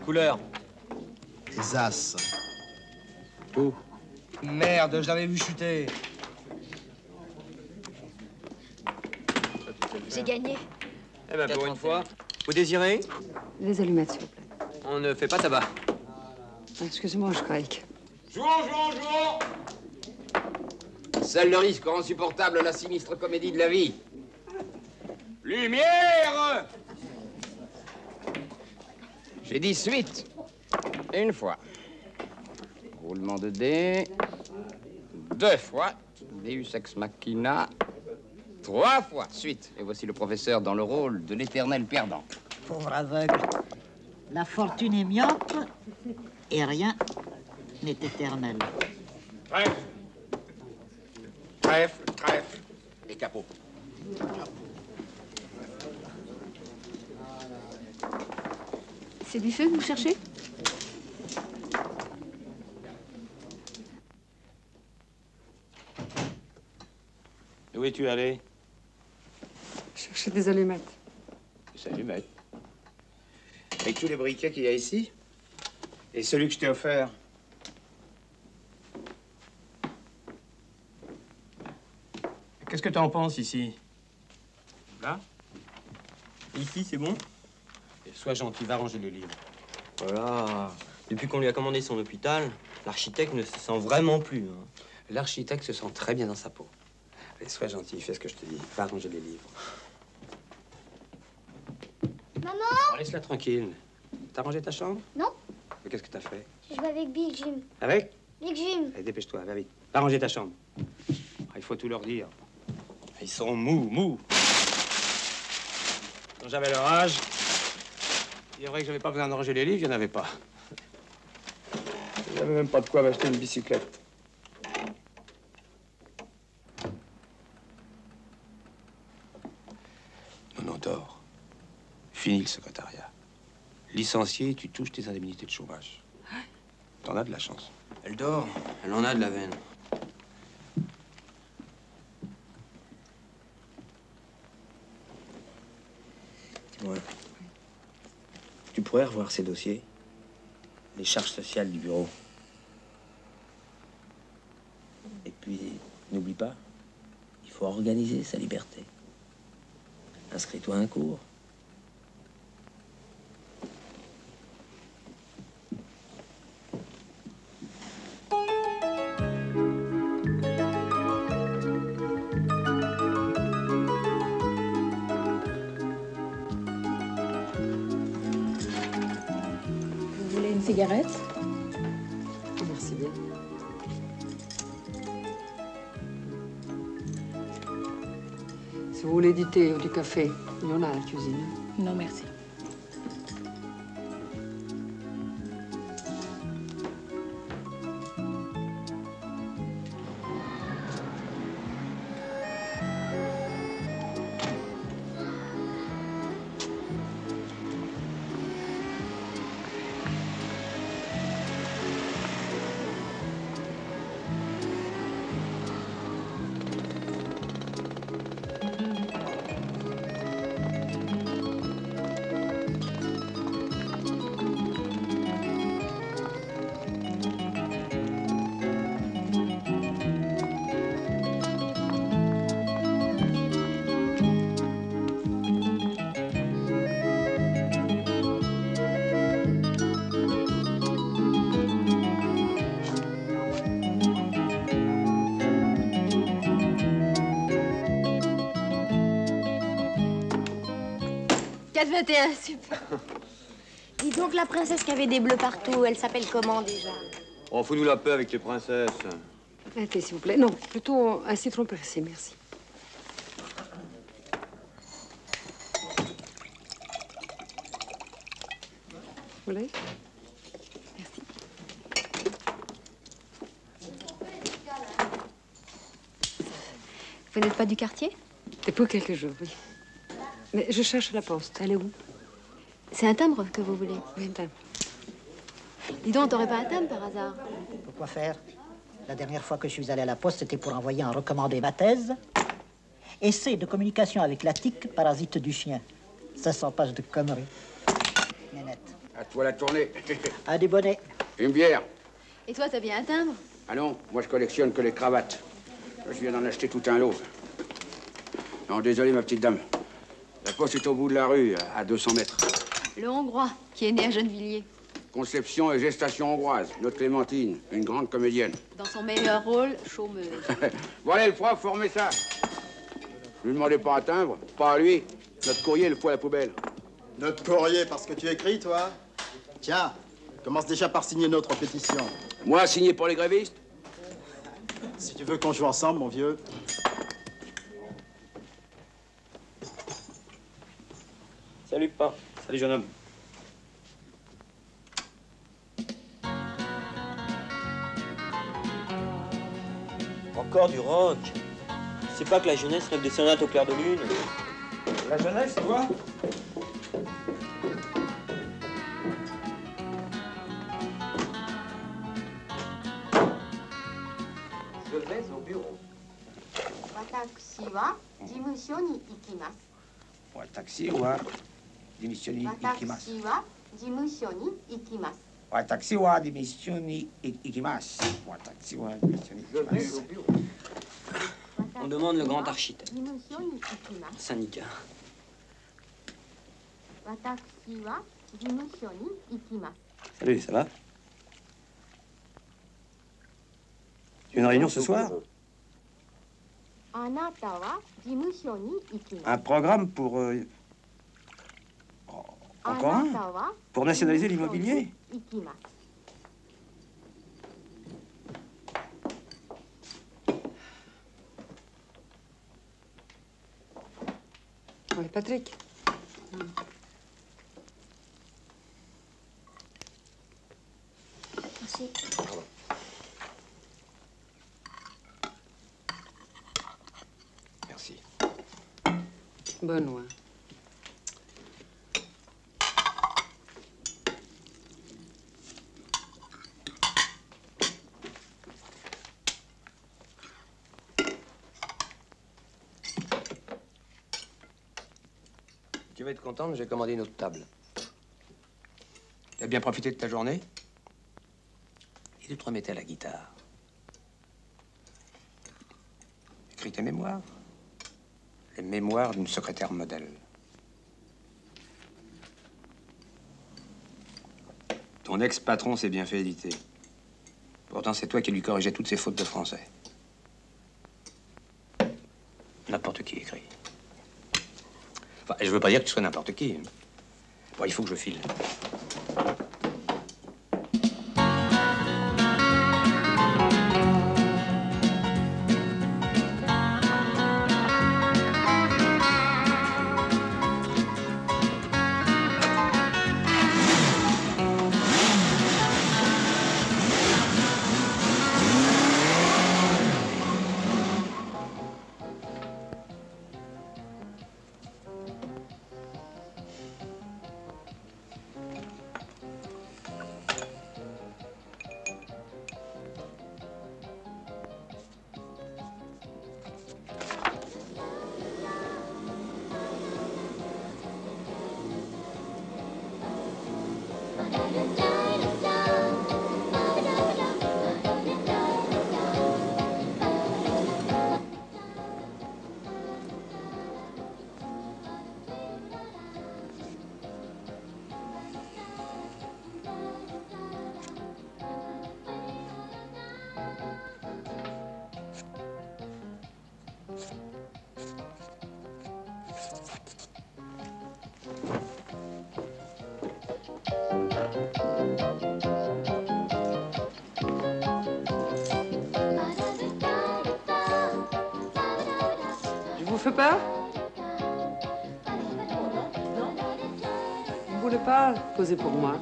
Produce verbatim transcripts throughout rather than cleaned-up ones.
Couleur. Les As. Où? Merde, je l'avais vu chuter. J'ai gagné. Eh ben, pour une fois. Vous désirez? Les allumettes, s'il vous plaît. On ne fait pas tabac. Excusez-moi, je craque. Jouons, jouons, jouons! Seul le risque rend insupportable la sinistre comédie de la vie. Lumière! J'ai dit suite. Une fois. Roulement de dés. Deux fois. Deus ex machina. Trois fois. Suite. Et voici le professeur dans le rôle de l'éternel perdant. Pauvre aveugle. La fortune est myope et rien n'est éternel. Trèfle. Trèfle, trèfle. Et capot. C'est du feu que vous cherchez? Où es-tu allé? Chercher des allumettes. Des allumettes. Avec tous les briquets qu'il y a ici? Et celui que je t'ai offert? Qu'est-ce que tu en penses ici? Là? Ici, c'est bon? Et sois gentil, va ranger les livres. Voilà. Depuis qu'on lui a commandé son hôpital, l'architecte ne se sent vraiment plus. Hein. L'architecte se sent très bien dans sa peau. Allez, sois gentil, fais ce que je te dis. Va ranger les livres. Maman! Oh, laisse-la tranquille. T'as rangé ta chambre? Non. Mais qu'est-ce que t'as fait? Je joue avec Big Jim. Avec? Big Jim. Allez, dépêche-toi, va vite. Va ranger ta chambre. Ah, il faut tout leur dire. Ils sont mous, mous. Quand j'avais leur âge, il est vrai que j'avais pas besoin de ranger les livres, il n'y en avait pas. J'avais même pas de quoi m'acheter une bicyclette. Non, non, dors. Fini le secrétariat. Licencié, tu touches tes indemnités de chômage. T'en as de la chance. Elle dort, elle en a de la veine. Dis-moi, tu pourrais revoir ces dossiers? Les charges sociales du bureau. Et puis, n'oublie pas, il faut organiser sa liberté. Inscris-toi à un cours. Cigarette? Merci bien. Si vous voulez du thé ou du café, il y en a à la cuisine. Non, merci. quatre vingt et un, super. Dis donc, la princesse qui avait des bleus partout, elle s'appelle comment déjà? Oh, fous-nous la paix avec tes princesses. Un thé, s'il vous plaît. Non, plutôt un citron pressé, merci. Vous voulez? Merci. Vous n'êtes pas du quartier? Et pour quelques jours, oui. Mais je cherche la poste. Elle est où? C'est un timbre que vous voulez? Oui, un timbre. Dis donc, t'aurais pas un timbre par hasard? Pourquoi faire? La dernière fois que je suis allé à la poste, c'était pour envoyer un recommandé ma thèse. Essai de communication avec la tique, parasite du chien. cinq cents pages de conneries. Nénette, À toi la tournée. À des bonnets. Une bière. Et toi, t'as bien un timbre? Ah non, moi je collectionne que les cravates. Je viens d'en acheter tout un lot. Non, désolé ma petite dame. La poste est au bout de la rue, à deux cents mètres. Le Hongrois, qui est né à Gennevilliers. Conception et gestation hongroise. Notre Clémentine, une grande comédienne. Dans son meilleur rôle, chômeuse. Voilà le prof, formez ça. Ne lui demandez pas un timbre, pas à lui. Notre courrier, le fout à la poubelle. Notre courrier, parce que tu écris, toi? Tiens, commence déjà par signer notre pétition. Moi, signé pour les grévistes? Si tu veux qu'on joue ensemble, mon vieux. Salut, pas. Salut, jeune homme. Encore du rock. C'est pas que la jeunesse rêve des sonates au clair de lune. La jeunesse, toi? Je vais au bureau. Watashi wa jimusho ni ikimasu. Watashi wa démissionné ikimasu. Watashi wa jimusho ni ikimasu. Watashi wa démissionné ikimasu. Watashi wa démissionné ikimasu. On demande le grand architecte. Jimusho ni ikimasu. Syndicat. Watashi wa jimusho ni ikimasu. Salut, ça va? Tu as une réunion ce soir? Anata wa jimusho ni ikimasu. Un programme pour... euh, Encore un? Anata wa Pour nationaliser l'immobilier? ikimasu. Oui, Patrick. Merci. Merci. Benoît. Tu vas être contente, j'ai commandé une autre table. Tu as bien profité de ta journée? Et tu te remettais à la guitare. Écris tes mémoires. Les mémoires d'une secrétaire modèle. Ton ex-patron s'est bien fait éditer. Pourtant, c'est toi qui lui corrigeais toutes ses fautes de français. N'importe qui écrit. Enfin, je veux pas dire que tu sois n'importe qui. Bon, il faut que je file. Je vous fais peur? Vous voulez pas poser pour moi?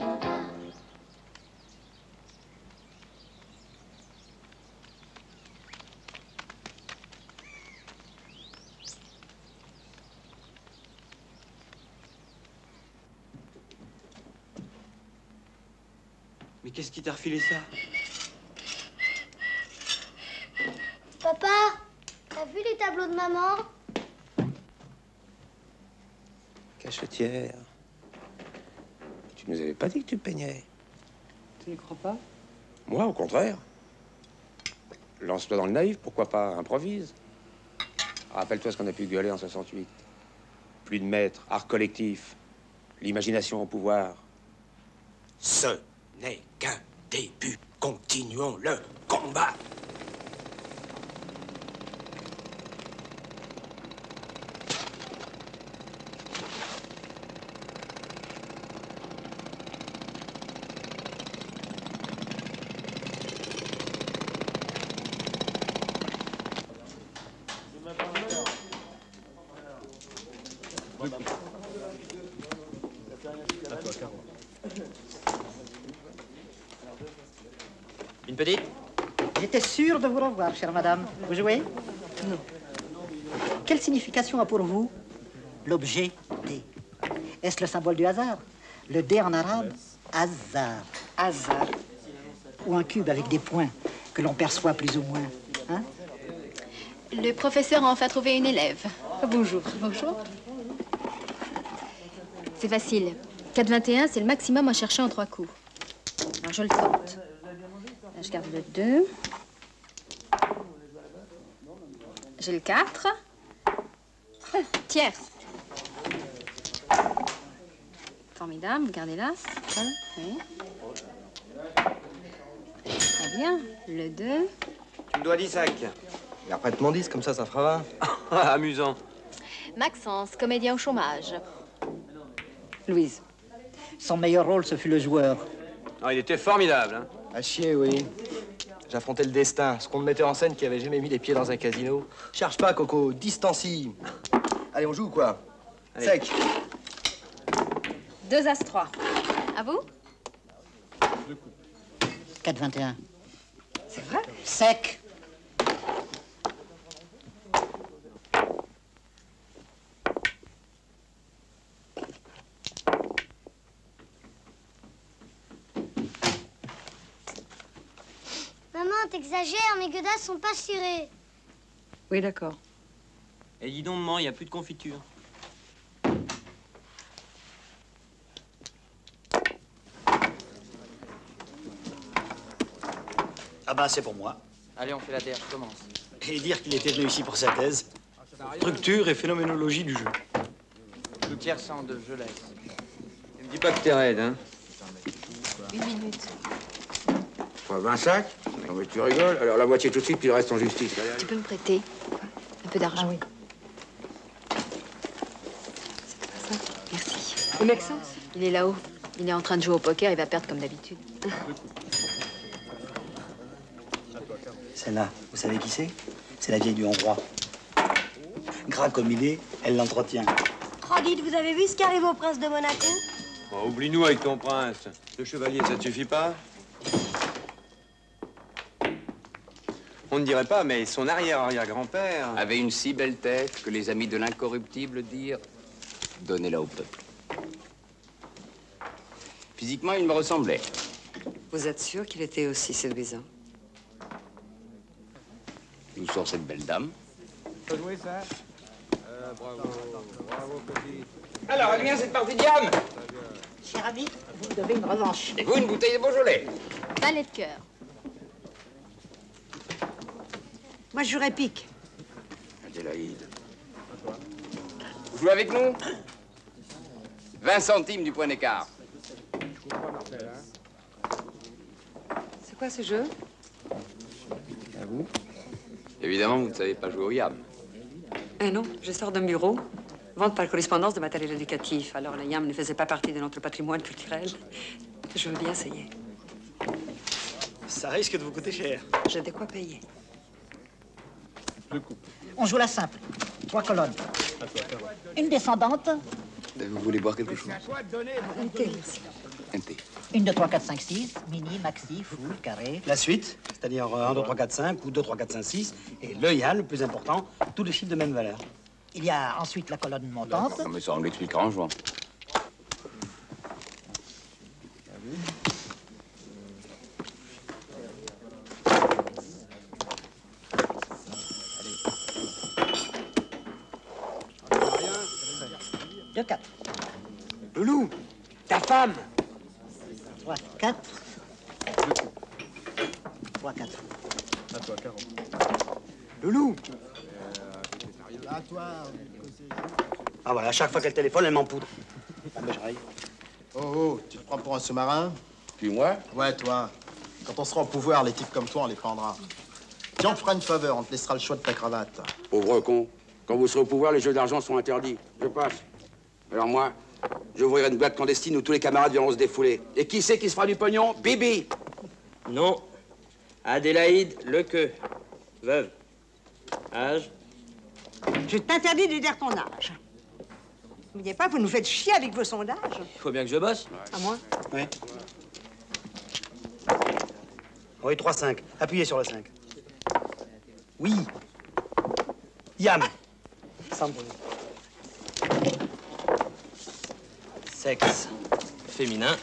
Mais qu'est-ce qui t'a refilé ça? Papa, t'as vu les tableaux de maman? Cachetière. Tu nous avais pas dit que tu peignais. Tu ne crois pas? Moi, au contraire. Lance-toi dans le naïf, pourquoi pas, improvise. Rappelle-toi ce qu'on a pu gueuler en soixante-huit. Plus de maître, art collectif, l'imagination au pouvoir. Ce n'est qu'un début. Continuons le combat. Une petite? J'étais sûr de vous revoir, chère madame. Vous jouez? Non. Quelle signification a pour vous l'objet D? Est-ce le symbole du hasard? Le D en arabe, hasard. Hasard. Ou un cube avec des points que l'on perçoit plus ou moins. Hein? Le professeur a enfin trouvé une élève. Bonjour. Bonjour. C'est facile. quatre vingt et un, c'est le maximum à chercher en trois coups. Alors, je le tente. Là, je garde le deux. J'ai le quatre. Ah, tierce. Formidable, gardez-la. Voilà, oui. Très bien. Le deux. Tu me dois dix sacs. Et après, mon dix, comme ça, ça fera vingt. Amusant. Maxence, comédien au chômage. Louise. Son meilleur rôle, ce fut le joueur. Ah, il était formidable, hein. À chier, oui. J'affrontais le destin, ce qu'on me mettait en scène qui avait jamais mis les pieds dans un casino. Cherche pas, Coco, distancie. Allez, on joue ou quoi? Allez. Sec. Deux as trois. À vous? quatre vingt et un. C'est vrai? Sec. Maman, t'exagères, mes godasses sont pas cirées. Oui, d'accord. Et dis donc, maman, il n'y a plus de confiture. Ah bah, c'est pour moi. Allez, on fait la D R, je commence. Et dire qu'il était venu ici pour sa thèse. Structure et phénoménologie du jeu. Le tiers cent deux, je laisse. Ne me dis pas que t'es raide, hein. Une minute. Quoi, vingt-cinq? Non, mais tu rigoles. Alors la moitié tout de suite, puis le reste en justice. Tu peux me prêter un peu d'argent? Ah oui. C'est pas ça. Merci. Et Maxence? Il est là-haut. Il est en train de jouer au poker, il va perdre comme d'habitude. Celle-là, vous savez qui c'est? C'est la vieille du Hongrois. Gras comme il est, elle l'entretient. Oh, dites, vous avez vu ce qui arrive au prince de Monaco? Oh, oublie-nous avec ton prince. Le chevalier, ça te suffit pas? On ne dirait pas, mais son arrière-arrière-grand-père... Avait une si belle tête que les amis de l'incorruptible dirent « Donnez-la au peuple ». Physiquement, il me ressemblait. Vous êtes sûr qu'il était aussi séduisant? D'où sort cette belle dame? Faut jouer ça? Euh, bravo, bravo, petit. Alors, elle vient cette partie de gamme. Cher ami, vous me devez une revanche. Et vous, une bouteille de Beaujolais. Valet de cœur. Moi, je jouerais pique. Adélaïde. Vous jouez avec nous? vingt centimes du point d'écart. C'est quoi ce jeu? À vous? Évidemment, vous ne savez pas jouer au yam. Eh non, je sors d'un bureau. Vente par correspondance de matériel éducatif. Alors, le yam ne faisait pas partie de notre patrimoine culturel. Je veux bien essayer. Ça risque de vous coûter cher. J'ai de quoi payer. On joue la simple. Trois colonnes. Une descendante. Vous voulez boire quelque chose? Un thé, merci. Un thé. Une, deux, trois, quatre, cinq, six. Mini, maxi, full, carré. La suite, c'est-à-dire un, deux, trois, quatre, cinq ou deux, trois, quatre, cinq, six. Et le yan, le plus important, tous les chiffres de même valeur. Il y a ensuite la colonne montante. Non, mais ça, on l'expliquera en jouant. Deux, quatre. Loulou, ta femme, Soit quatre. Soit quatre. À toi, Caro. Loulou. À toi. Ah voilà, à chaque fois qu'elle téléphone, elle m'empoudre. Ah, mais j'arrive. Oh, oh, tu te prends pour un sous-marin? Puis moi? Ouais, toi. Quand on sera au pouvoir, les types comme toi, on les prendra. Tiens, on te fera une faveur, on te laissera le choix de ta cravate. Pauvre con. Quand vous serez au pouvoir, les jeux d'argent sont interdits. Je passe. Alors moi, j'ouvrirai une boîte clandestine où tous les camarades viendront se défouler. Et qui c'est qui se fera du pognon? Bibi! Non. Adélaïde Lequeux. Veuve. Âge? Je t'interdis de dire ton âge. N'oubliez pas, vous nous faites chier avec vos sondages. Il faut bien que je bosse. À moi? Oui. Oui, trois cinq. Appuyez sur le cinq. Oui. Yam. Sans bruit. Sexe. Féminin.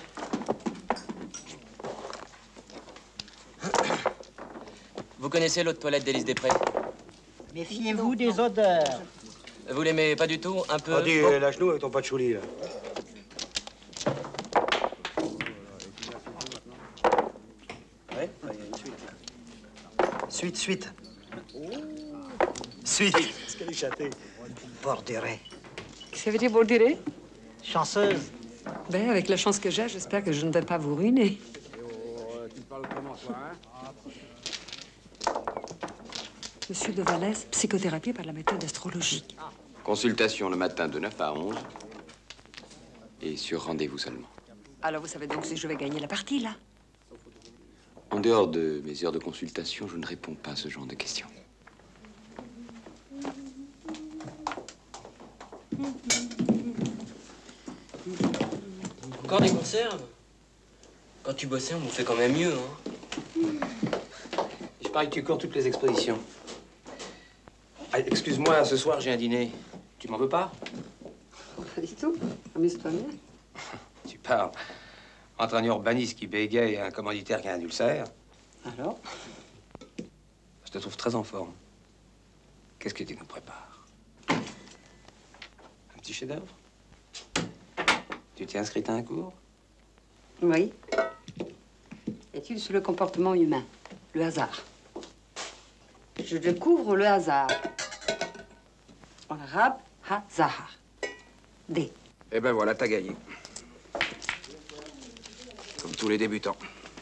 Vous connaissez l'eau de toilette d'Élise Després? Méfiez-vous des odeurs. Vous l'aimez pas du tout? Un peu? Oh, dis, Bon. lâche-nous avec ton patchouli, là. Ouais, il y a une suite, là. Suite, suite. Suite. Qu'est-ce qu'elle est châtée? Borderait. Qu'est-ce que ça veut dire, borderer? Chanceuse. Ben, avec la chance que j'ai, j'espère que je ne vais pas vous ruiner. Tu parles comment, toi, hein? Monsieur de Vallès, psychothérapie par la méthode astrologique. Consultation le matin de neuf à onze. Et sur rendez-vous seulement. Alors, vous savez donc si je vais gagner la partie, là? En dehors de mes heures de consultation, je ne réponds pas à ce genre de questions. Encore des conserves? Quand tu bossais, on bouffait quand même mieux, hein? Je parie que tu cours toutes les expositions. Ah, excuse-moi, ce soir, j'ai un dîner. Tu m'en veux pas? Pas du tout. Amuse-toi bien. Tu parles. Entre un urbaniste qui bégaye et un commanditaire qui a un ulcère. Alors? Je te trouve très en forme. Qu'est-ce que tu nous prépares? Un petit chef-d'œuvre? Tu t'es inscrite à un cours? Oui. Étude sur le comportement humain. Le hasard. Je découvre le hasard. En arabe, ha-zahar. D. Eh ben voilà, t'as gagné. Comme tous les débutants.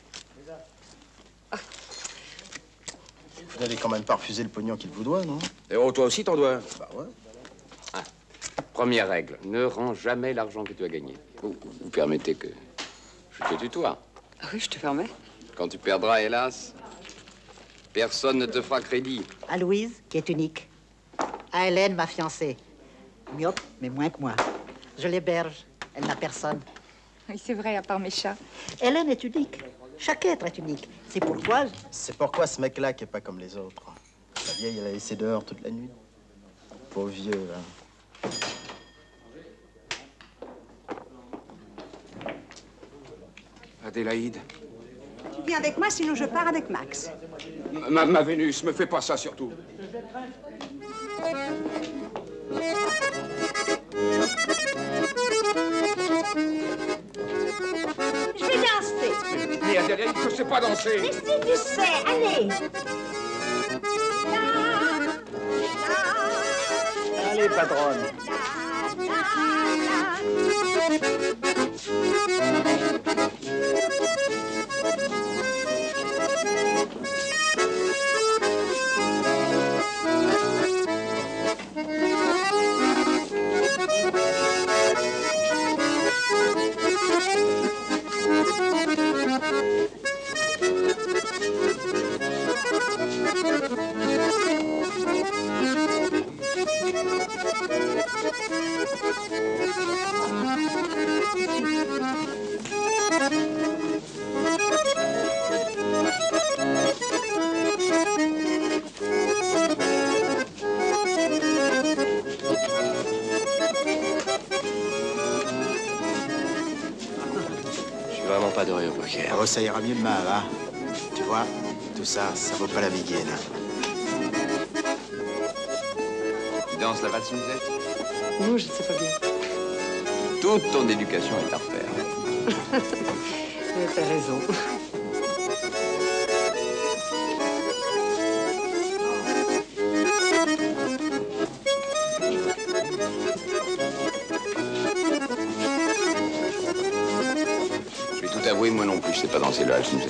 Vous n'allez quand même pas refuser le pognon qu'il vous doit, non? Et oh, toi aussi, t'en dois. Bah ouais. Ah. Première règle, ne rends jamais l'argent que tu as gagné. Vous, vous permettez que je te tutoie? Ah oui, je te permets. Quand tu perdras, hélas, personne ne te fera crédit. À Louise, qui est unique. À Hélène, ma fiancée. Myope, mais moins que moi. Je l'héberge. Elle n'a personne. Oui, c'est vrai, à part mes chats. Hélène est unique. Chaque être est unique. C'est pourquoi... je- C'est pourquoi ce mec-là qui est pas comme les autres. La vieille, elle a laissé dehors toute la nuit. Pauvre vieux, hein. Adélaïde. Tu viens avec moi, sinon je pars avec Max. Ma, ma Vénus, me fais pas ça surtout. Je vais danser. Mais Adélaïde, je sais pas danser. Mais si tu sais, allez. Allez, patronne. Je suis vraiment pas doré au poker. Oh, ça ira mieux demain, va. Tu vois, tout ça, ça vaut pas la béguine. Tu danses la valse musette? Non, je ne sais pas bien. Toute ton éducation est à refaire. Tu as raison. Je vais tout avouer, moi non plus, je sais pas danser le Hachim.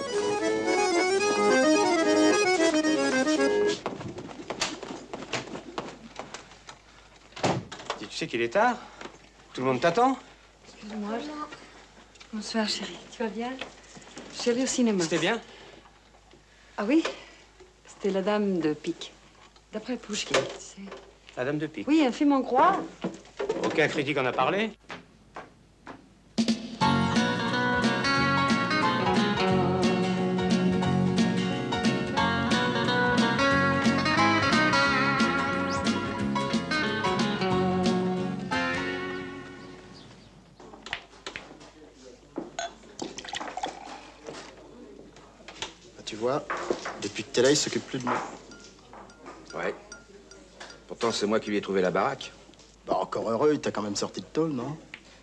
Tu sais qu'il est tard? Tout le monde t'attend? Excuse-moi. Bonsoir, chérie. Tu vas bien? Je suis allée au cinéma. C'était bien? Ah oui? C'était La Dame de Pique. D'après Pouchkine, tu sais. La Dame de Pique? Oui, un film hongrois. Aucun critique en a parlé? Tu vois, depuis que t'es là, il s'occupe plus de moi. Ouais. Pourtant, c'est moi qui lui ai trouvé la baraque. Bah, encore heureux, il t'a quand même sorti de tôle, non?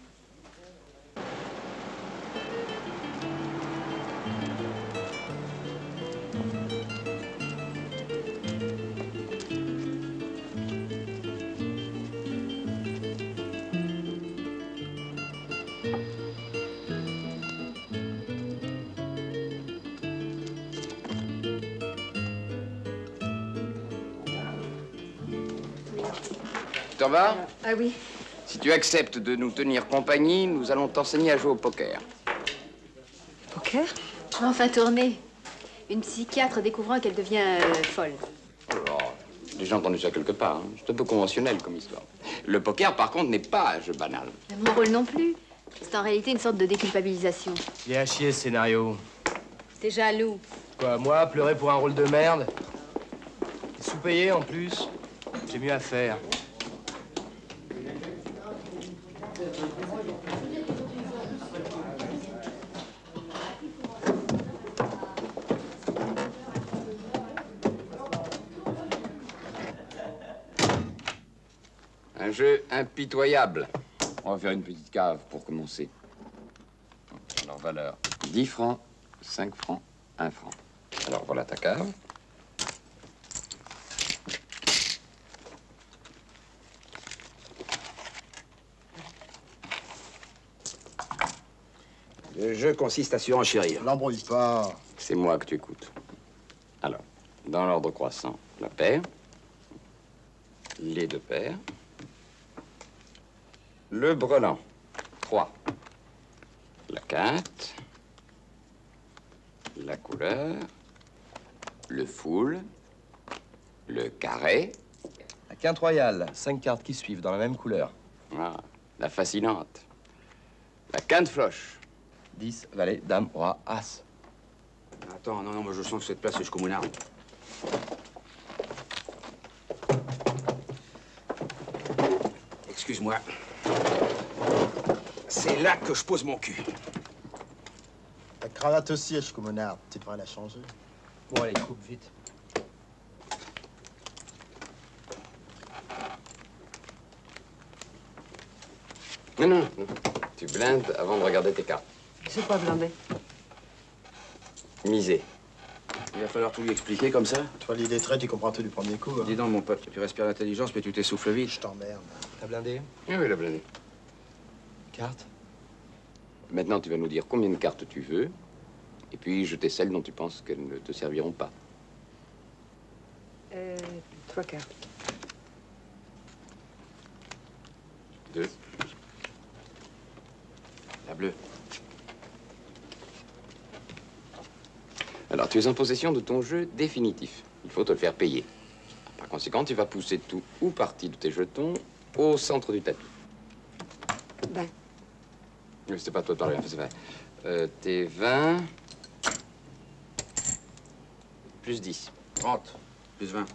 T'en vas? Ah oui. Si tu acceptes de nous tenir compagnie, nous allons t'enseigner à jouer au poker. Poker? Enfin tourner. Une psychiatre découvrant qu'elle devient euh, folle. Oh, j'ai déjà entendu ça quelque part. Hein. C'est un peu conventionnel comme histoire. Le poker, par contre, n'est pas un jeu banal. Mon rôle non plus. C'est en réalité une sorte de déculpabilisation. Il est à chier, ce scénario. T'es jaloux. Quoi, moi, pleurer pour un rôle de merde? Sous-payé, en plus. J'ai mieux à faire. Un jeu impitoyable. On va faire une petite cave pour commencer. Alors, valeur dix francs, cinq francs, un franc. Alors, voilà ta cave. Le jeu consiste à surenchérir. L'embrouille pas. C'est moi que tu écoutes. Alors, dans l'ordre croissant, la paire, les deux paires, le brelan, trois, la quinte, la couleur, le foule, le carré. La quinte royale, cinq cartes qui suivent dans la même couleur. Ah, la fascinante. La quinte floche. dix, valet, dame, roi, as. Attends, non, non, moi je sens que cette place est jusqu'au moulard. Excuse-moi. C'est là que je pose mon cul. Ta cravate aussi, jusqu'au monarde. Tu devrais la changer. Bon, allez, coupe vite. Non, non, non. Tu blindes avant de regarder tes cartes. C'est pas blindé. Miser. Il va falloir tout lui expliquer comme ça. Toi, lis des traits, tu comprends tout du premier coup. Hein. Dis donc, mon pote, tu respires l'intelligence, mais tu t'essouffles vite. Je t'emmerde. T'as blindé? Oui, oui, la blindée. Carte? Maintenant, tu vas nous dire combien de cartes tu veux, et puis jeter celles dont tu penses qu'elles ne te serviront pas. Euh, trois cartes. Deux. La bleue. Alors, tu es en possession de ton jeu définitif. Il faut te le faire payer. Par conséquent, tu vas pousser tout ou partie de tes jetons au centre du tapis. Ben. Oui, c'est pas toi de parler, c'est vrai. Euh, tes vingt... Plus dix. trente. Plus vingt.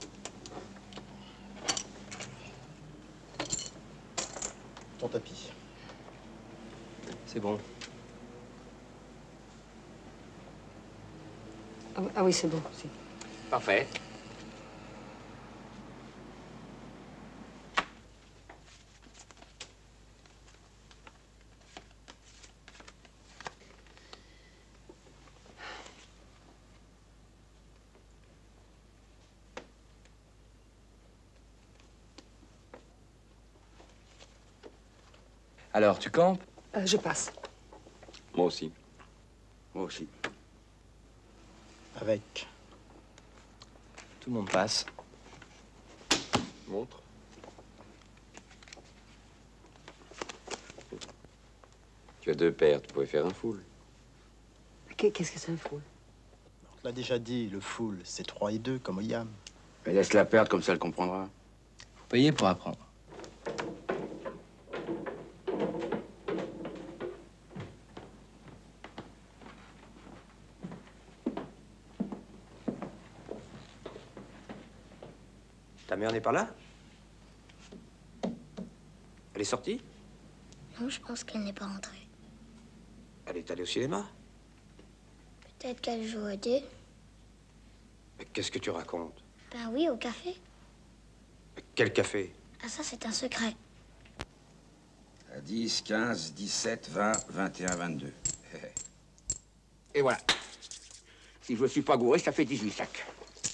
Ton tapis. C'est bon. Ah, ah oui, c'est bon. Si. Parfait. Alors, tu campes? Euh, je passe. Moi aussi. Moi aussi. Avec. Tout le monde passe. Montre. Tu as deux paires, tu pourrais faire un full. Qu'est-ce que c'est un full? On l'a déjà dit, le full, c'est trois et deux, comme au yam. Mais laisse-la perdre, comme ça elle comprendra. Faut payer pour apprendre. Ta mère n'est pas là? Elle est sortie? Non, je pense qu'elle n'est pas rentrée. Elle est allée au cinéma? Peut-être qu'elle joue au dé. Mais qu'est-ce que tu racontes? Ben oui, au café. Quel café? Ah, ça, c'est un secret. dix, quinze, dix-sept, vingt, vingt et un, vingt-deux. Et voilà. Si je ne suis pas gouré, ça fait dix-huit sacs.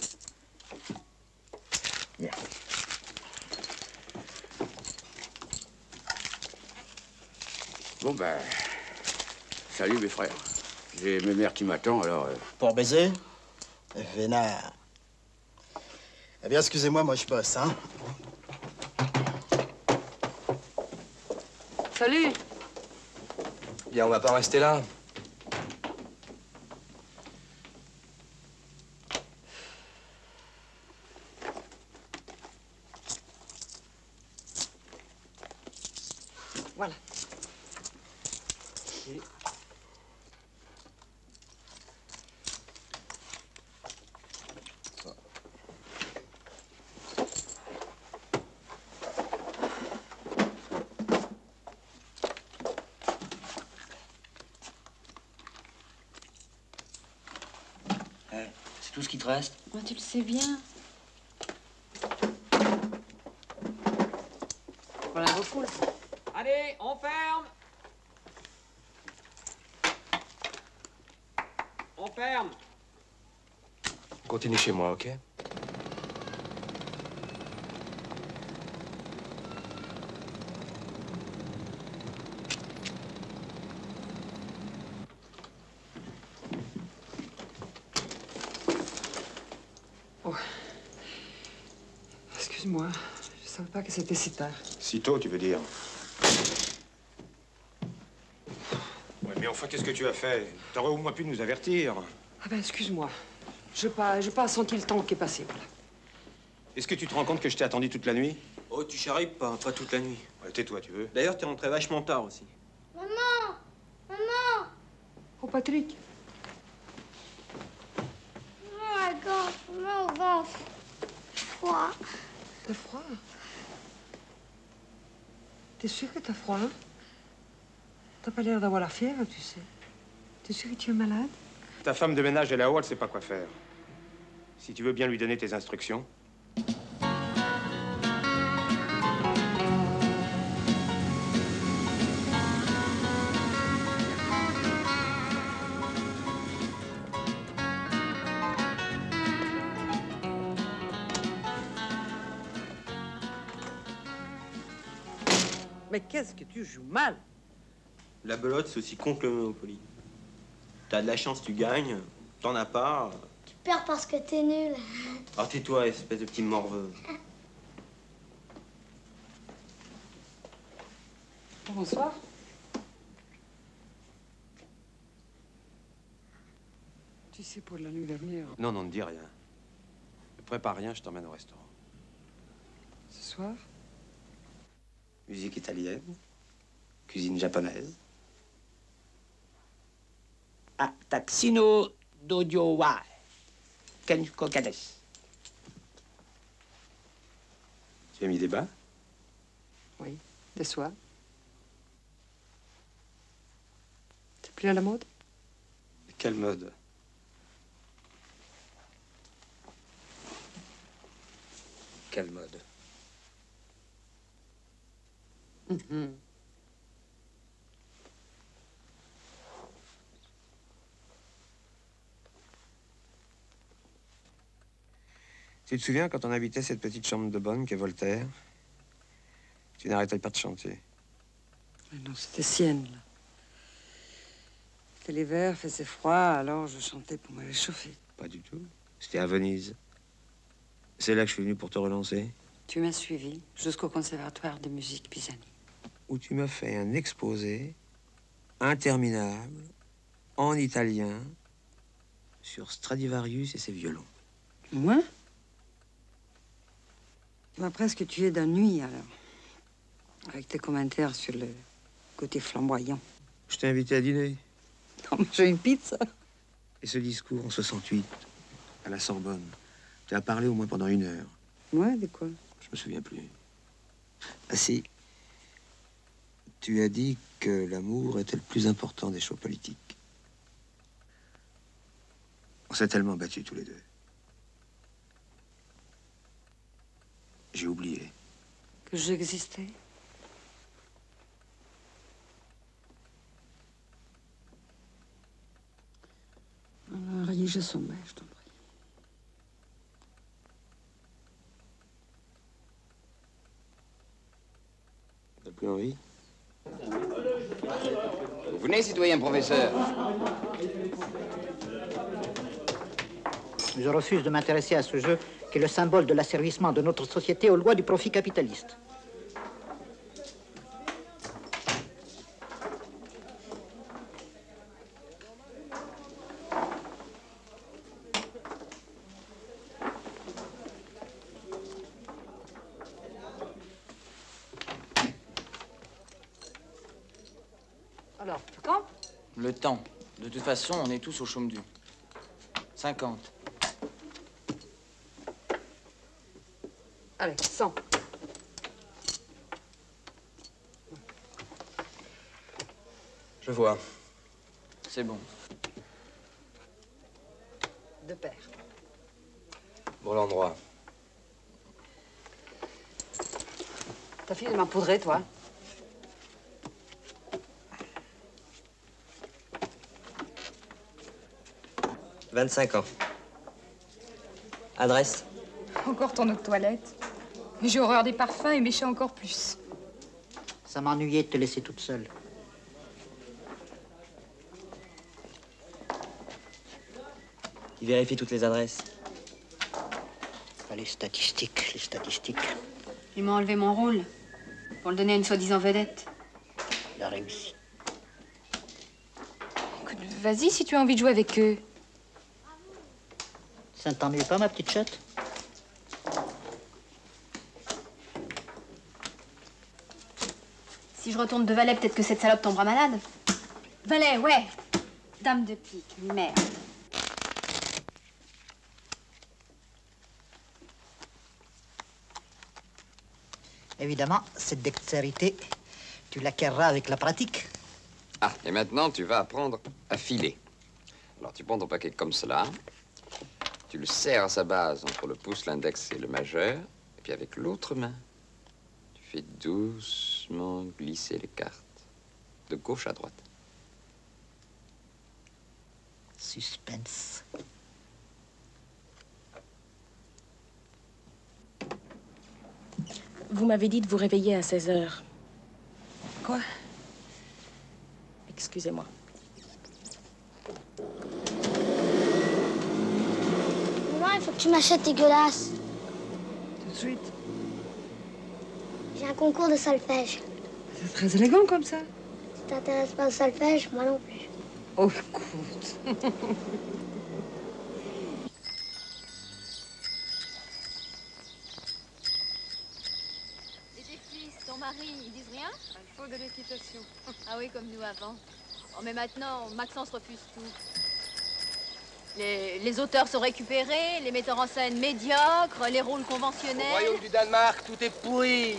Bien. Bon, ben... Salut, mes frères. J'ai mes mères qui m'attendent, alors... Euh... Pour baiser? Vénard. Eh bien, excusez-moi, moi, je bosse, hein. Salut. Bien, on va pas rester là. Voilà. C'est tout ce qui te reste? Oh, tu le sais bien. Voilà vos foules. Allez, on ferme. On ferme. Continue chez moi, ok? Oh. Excuse-moi, je savais pas que c'était si tard. Si tôt, tu veux dire? Ouais, mais enfin, qu'est-ce que tu as fait? T'aurais au moins pu nous avertir. Ah ben, excuse-moi. Je n'ai pas, j'ai pas senti le temps qui est passé, voilà. Est-ce que tu te rends compte que je t'ai attendu toute la nuit? Oh, tu charries pas, pas toute la nuit. Ouais, tais-toi, tu veux? D'ailleurs, t'es rentré vachement tard aussi. Maman! Maman! Oh, Patrick. Oh, la gorge, maman, au ventre. Froid. T'as froid? T'es sûr que t'as froid? Hein? T'as pas l'air d'avoir la fièvre, tu sais. T'es sûr que tu es malade? Ta femme de ménage est là-haut, elle sait pas quoi faire. Si tu veux bien lui donner tes instructions. Mais qu'est-ce que tu joues mal? La belote, c'est aussi con que le Monopoly. T'as de la chance, tu gagnes. T'en as pas. Tu perds parce que t'es nul. Ah, tais-toi, espèce de petit morveux. Bonsoir. Tu sais, pour la nuit dernière... Non, non, ne dis rien. Ne prépare rien, je t'emmène au restaurant. Ce soir? Musique italienne, cuisine japonaise. Ah, Taxino Dojo wa Kenko Kades. Tu as mis des bas? Oui, des soirs. C'est plus à la mode? Quelle mode? Quelle mode? Mm-hmm. Tu te souviens quand on habitait cette petite chambre de bonne qu'est Voltaire? Tu n'arrêtais pas de chanter. Mais non, c'était sienne, là. C'était l'hiver, faisait froid, alors je chantais pour me réchauffer. Pas du tout. C'était à Venise. C'est là que je suis venu pour te relancer. Tu m'as suivi jusqu'au conservatoire de musique Pisani. Où tu m'as fait un exposé interminable, en italien, sur Stradivarius et ses violons. Moi? Tu m'as presque tué d'ennui, alors. Avec tes commentaires sur le côté flamboyant. Je t'ai invité à dîner. Non, mais j'ai une pizza. Et ce discours en soixante-huit, à la Sorbonne, tu as parlé au moins pendant une heure. Ouais, de quoi? Je me souviens plus. Ah si. Tu as dit que l'amour était le plus important des choix politiques. On s'est tellement battus tous les deux. J'ai oublié. Que j'existais? Alors, je sommeille, je t'en prie. T'as plus envie? Vous venez, citoyen professeur? Je refuse de m'intéresser à ce jeu qui est le symbole de l'asservissement de notre société aux lois du profit capitaliste. Alors, tu quand? Le temps. De toute façon, on est tous au chaume du. cinquante. Allez, cent. Je vois. C'est bon. Deux paires. Bon l'endroit. T'as fini de m'empoudrer, toi? vingt-cinq ans. Adresse? Encore ton eau de toilette. Mais j'ai horreur des parfums et mes chats encore plus. Ça m'ennuyait de te laisser toute seule. Il vérifie toutes les adresses. Ah, les statistiques, les statistiques. Ils m'ont enlevé mon rôle pour le donner à une soi-disant vedette. Il a réussi. Écoute, vas-y si tu as envie de jouer avec eux. Ça ne t'ennuie pas, ma petite chatte? Si je retourne de valet, peut-être que cette salope tombera malade. Valet, ouais. Dame de pique, merde. Évidemment, cette dextérité, tu l'acquerras avec la pratique. Ah, et maintenant, tu vas apprendre à filer. Alors, tu prends ton paquet comme cela. Tu le serres à sa base entre le pouce, l'index et le majeur. Et puis, avec l'autre main, tu fais doucement glisser les cartes. De gauche à droite. Suspense. Vous m'avez dit de vous réveiller à seize heures. Quoi? Excusez-moi. Maman, il faut que tu m'achètes tes glaces. Tout de suite. J'ai un concours de solfège. C'est très élégant comme ça. Si t'intéresses pas au solfège, moi non plus. Oh, écoute. Et tes fils, ton mari, ils disent rien? Il faut de l'équitation. Ah oui, comme nous avant. Oh, mais maintenant, Maxence refuse tout. Les, les auteurs sont récupérés, les metteurs en scène médiocres, les rôles Au conventionnels. royaume du Danemark, tout est pourri.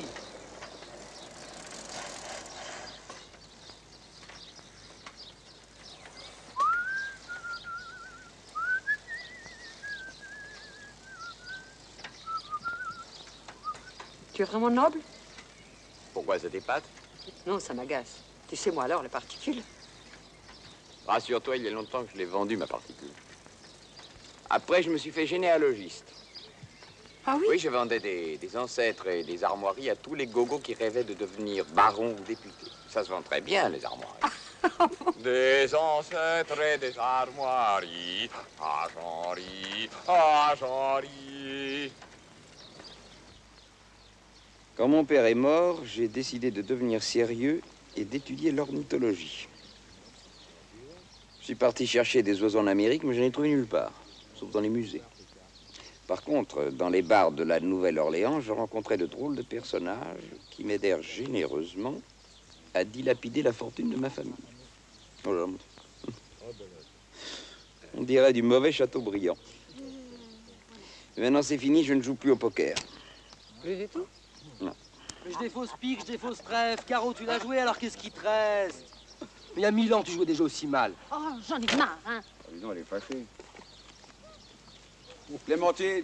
Tu es vraiment noble? Pourquoi ça t'épate? Non, ça m'agace. Tu sais, moi, alors, les particules. Rassure-toi, il y a longtemps que je l'ai vendu, ma particule. Après, je me suis fait généalogiste. Ah oui? Oui, je vendais des, des ancêtres et des armoiries à tous les gogos qui rêvaient de devenir barons ou députés. Ça se vend très bien, les armoiries. Des ancêtres et des armoiries, à Jean-Ry, à Jean-Ry. Quand mon père est mort, j'ai décidé de devenir sérieux et d'étudier l'ornithologie. Je suis parti chercher des oiseaux en Amérique, mais je n'en ai trouvé nulle part, sauf dans les musées. Par contre, dans les bars de la Nouvelle-Orléans, je rencontrais de drôles de personnages qui m'aidèrent généreusement à dilapider la fortune de ma famille. Voilà. On dirait du mauvais Chateaubriand. Mais maintenant c'est fini, je ne joue plus au poker. Plus du tout? Non. Je défausse pique, je défausse trèfle. Caro, tu l'as joué, alors qu'est-ce qui te reste? Mais il y a mille ans, tu jouais déjà aussi mal. Oh, j'en ai marre, hein. Oh, dis donc, elle est fâchée. Clémentine.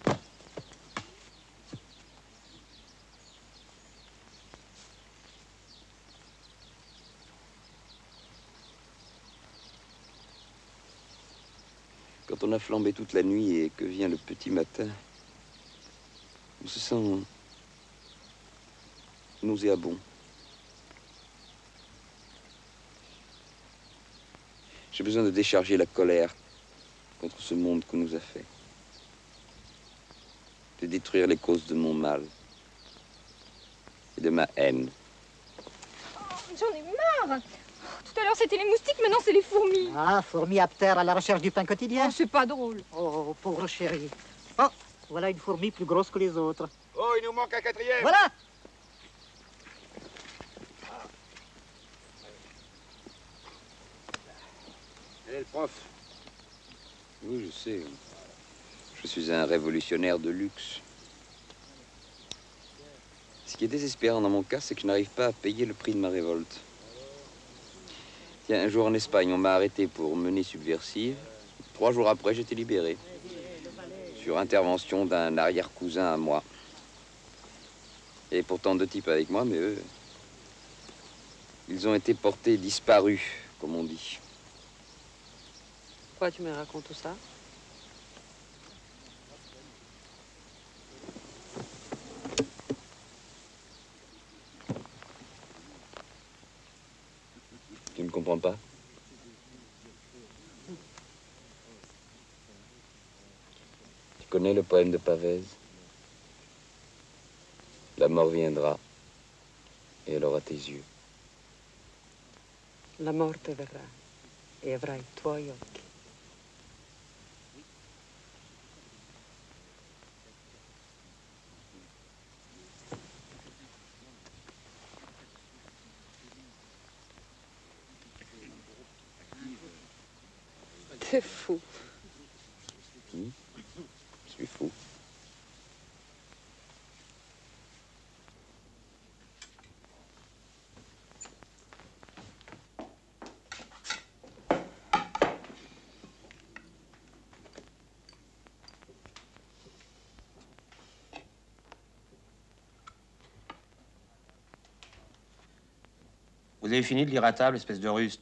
Quand on a flambé toute la nuit et que vient le petit matin, on se sent nauséabond. J'ai besoin de décharger la colère contre ce monde qu'on nous a fait. De détruire les causes de mon mal et de ma haine. Oh, j'en ai marre. Tout à l'heure, c'était les moustiques, maintenant, c'est les fourmis. Ah, fourmi aptère à la recherche du pain quotidien. Oh, c'est pas drôle. Oh, pauvre chérie. Oh, voilà une fourmi plus grosse que les autres. Oh, il nous manque un quatrième. Voilà. Elle est le prof. Oui, je sais. Je suis un révolutionnaire de luxe. Ce qui est désespérant dans mon cas, c'est que je n'arrive pas à payer le prix de ma révolte. Tiens, un jour en Espagne, on m'a arrêté pour menée subversive. Trois jours après, j'étais libéré. Sur intervention d'un arrière-cousin à moi. Et pourtant deux types avec moi, mais eux, ils ont été portés disparus, comme on dit. Pourquoi tu me racontes tout ça? Tu ne comprends pas? Tu connais le poème de Pavese? La mort viendra et elle aura tes yeux. La morte verrà e avrai i tuoi occhi. T'es fou. Hmm? Je suis fou. Vous avez fini de lire à table, espèce de rustre.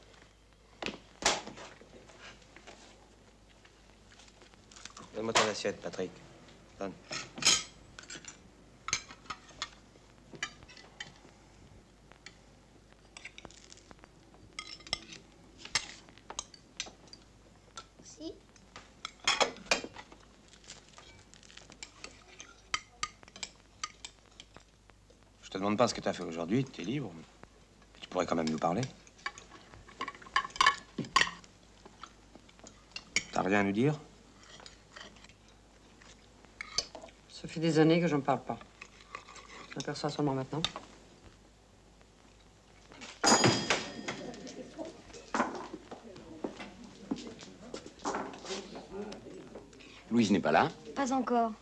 Donne-moi ton assiette, Patrick. Donne. Si. Je te demande pas ce que tu as fait aujourd'hui, t'es libre. Tu pourrais quand même nous parler. T'as rien à nous dire? Ça fait des années que je ne parle pas. Je m'aperçois seulement maintenant. Louise n'est pas là? Pas encore.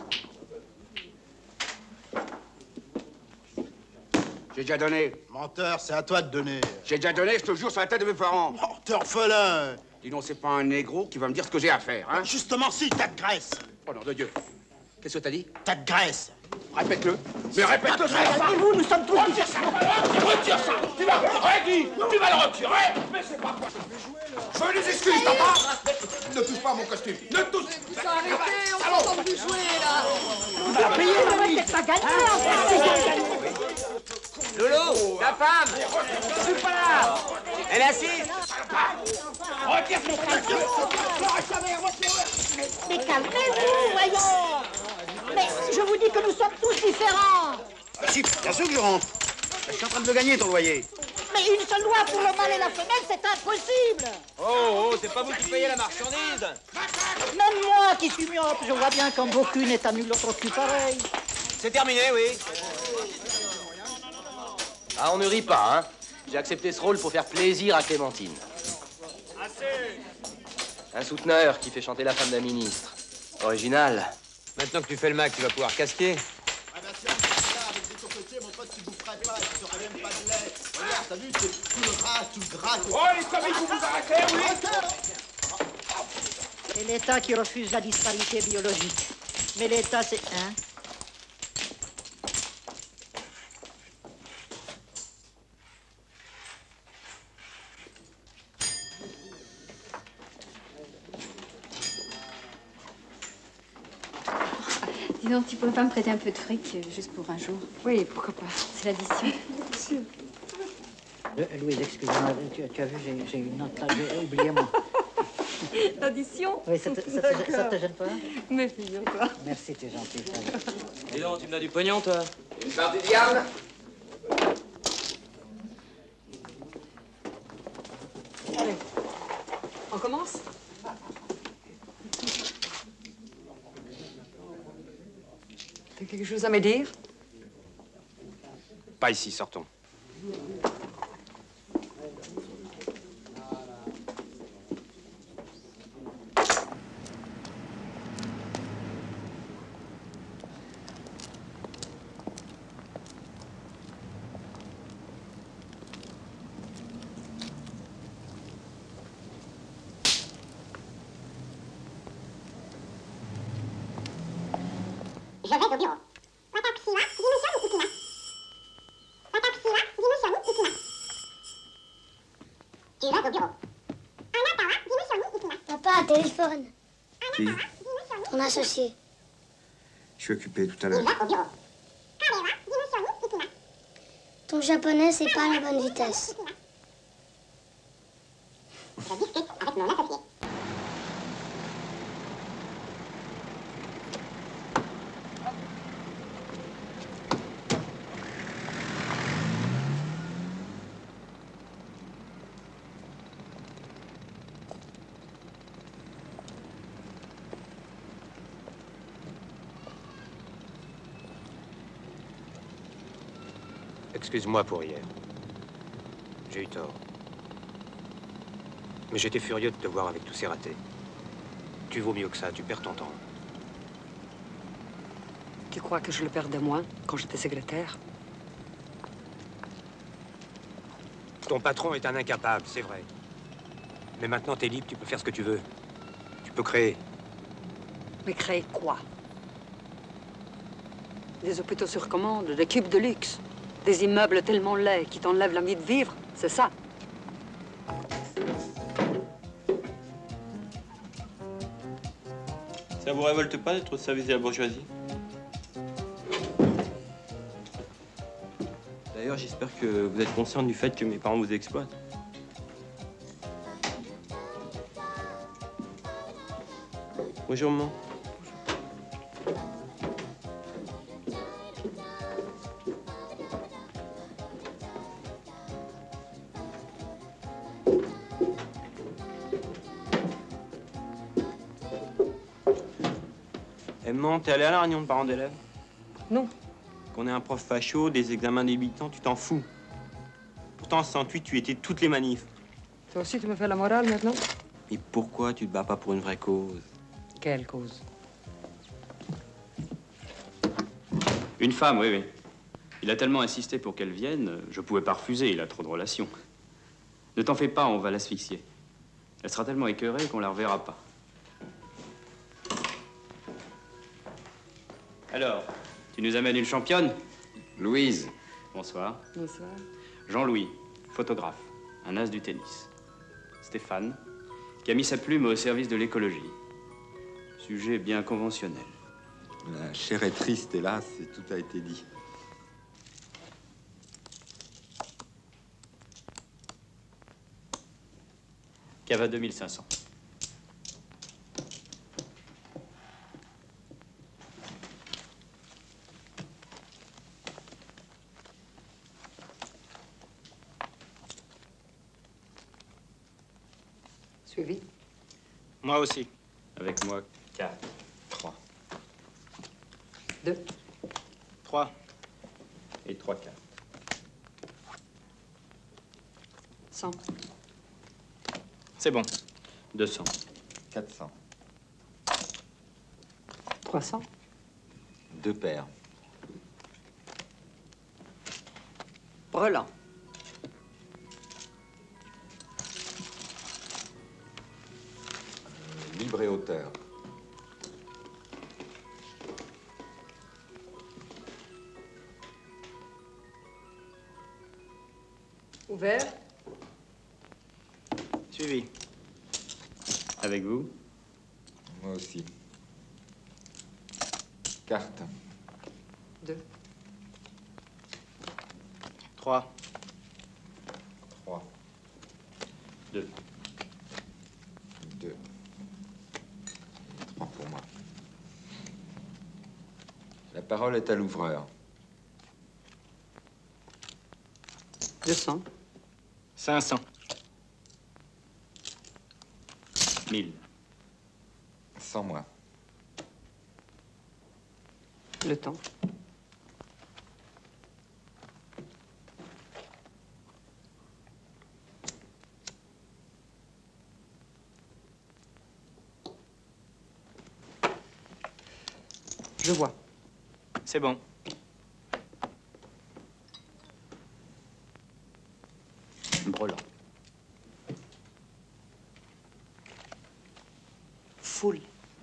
J'ai déjà donné. Menteur, c'est à toi de donner. J'ai déjà donné, je te jure, sur la tête de mes parents. Oh, t'es orphelin. Dis donc, c'est pas un négro qui va me dire ce que j'ai à faire, hein? Justement, si, t'as de graisse. Oh nom de Dieu. Qu'est-ce que t'as dit? T'as de graisse. Répète-le. Mais répète-le, Calmez-vous, nous sommes tous... Retire ça! Retire ça! Tu vas... Redis! Tu vas le retirer! Mais c'est pas quoi? Je veux des excuses, papa! Ne touche pas à mon costume. Ne touche pas. Arrêtez, on s'entend plus jouer, là. On va payer, mais c'est pas gagné, enfin. Loulou, ta femme. Je suis pas là. Elle est assise. Retire ton Mais, mais calmez-vous, voyons. Mais je vous dis que nous sommes tous différents. Ah, si, bien sûr que je rentre. Je suis en train de le gagner, ton loyer. Mais une seule loi pour le mâle et la femelle, c'est impossible. Oh, oh, c'est pas vous qui payez la marchandise. Même moi qui suis myope, je vois bien qu'en beaucoup n'est à nul autre cul pareil. C'est terminé, oui. Ah, on ne rit pas, hein. J'ai accepté ce rôle pour faire plaisir à Clémentine. Un souteneur qui fait chanter la femme d'un ministre. Original. Maintenant que tu fais le Mac, tu vas pouvoir casquer. Ah bah si on fait ça avec des cocotiers, mon pote, tu boufferais pas, tu t'aurais même pas de lait. Regarde, t'as vu, c'est tout le ras, tout le gras. tout- Oh, les familles, vous vous arrêtez, oui. Et l'État qui refuse la disparité biologique. Mais l'État, c'est... Hein? Dis donc, tu pourrais pas me prêter un peu de fric, euh, juste pour un jour? Oui, pourquoi pas. C'est l'addition. Euh, Louise, excuse-moi, tu, tu as vu, j'ai j'ai une note là, j'ai oublié moi. L'addition? Oui, ça te, ça, te, ça te gêne pas? Mais figure-toi. Merci, t'es gentil. Dis donc, tu me donnes du pognon, toi? Une part du diable. Allez, on commence? T'as quelque chose à me dire? Pas ici, sortons. Je vais au bureau. Pataxila, dis-moi Nikina. Pataxila, dis-moi Nikina. Tu vas au bureau. Anatawa, dis-moi Nikina. Papa, téléphone. Qui? Ton associé. Je suis occupé tout à Il l'heure. va au bureau. Karewa, dis-moi Nikina. Ton japonais, c'est pas la bonne vitesse. Je discute avec mon associé. Excuse-moi pour hier. J'ai eu tort. Mais j'étais furieux de te voir avec tous ces ratés. Tu vaux mieux que ça, tu perds ton temps. Tu crois que je le perdais moins quand j'étais secrétaire? Ton patron est un incapable, c'est vrai. Mais maintenant, t'es libre, tu peux faire ce que tu veux. Tu peux créer. Mais créer quoi? Des hôpitaux sur commande, des cubes de luxe, des immeubles tellement laids qui t'enlèvent l'envie de vivre, c'est ça? Ça vous révolte pas d'être au service de la bourgeoisie? D'ailleurs, j'espère que vous êtes conscient du fait que mes parents vous exploitent. Bonjour, maman. Eh, maman, t'es allé à la réunion de parents d'élèves? Non. Qu'on ait un prof facho, des examens débutants, tu t'en fous. Pourtant, en soixante-huit, tu étais toutes les manifs. Toi aussi, tu me fais la morale maintenant? Et pourquoi tu te bats pas pour une vraie cause? Quelle cause? Une femme, oui, oui. Il a tellement insisté pour qu'elle vienne, je pouvais pas refuser, il a trop de relations. Ne t'en fais pas, on va l'asphyxier. Elle sera tellement écœurée qu'on la reverra pas. Alors, tu nous amènes une championne? Louise. Bonsoir. Bonsoir. Jean-Louis, photographe, un as du tennis. Stéphane, qui a mis sa plume au service de l'écologie. Sujet bien conventionnel. La chair est triste, hélas, et tout a été dit. Cava deux mille cinq cents. Suivi. Moi aussi. Avec moi, quatre. trois. Deux. Trois. Et trois quarts. Cent. C'est bon. deux cents. quatre cents. Trois cents. Deux paires. Brelan. Libre et hauteur. Ouvert. Suivi. Avec vous? Moi aussi. Carte. Deux. Trois. Trois. Deux. Deux. Trois pour moi. La parole est à l'ouvreur. Deux cents. Cinq cents. Mille. Sans moi. Le temps. Je vois. C'est bon. Brelan. Foule.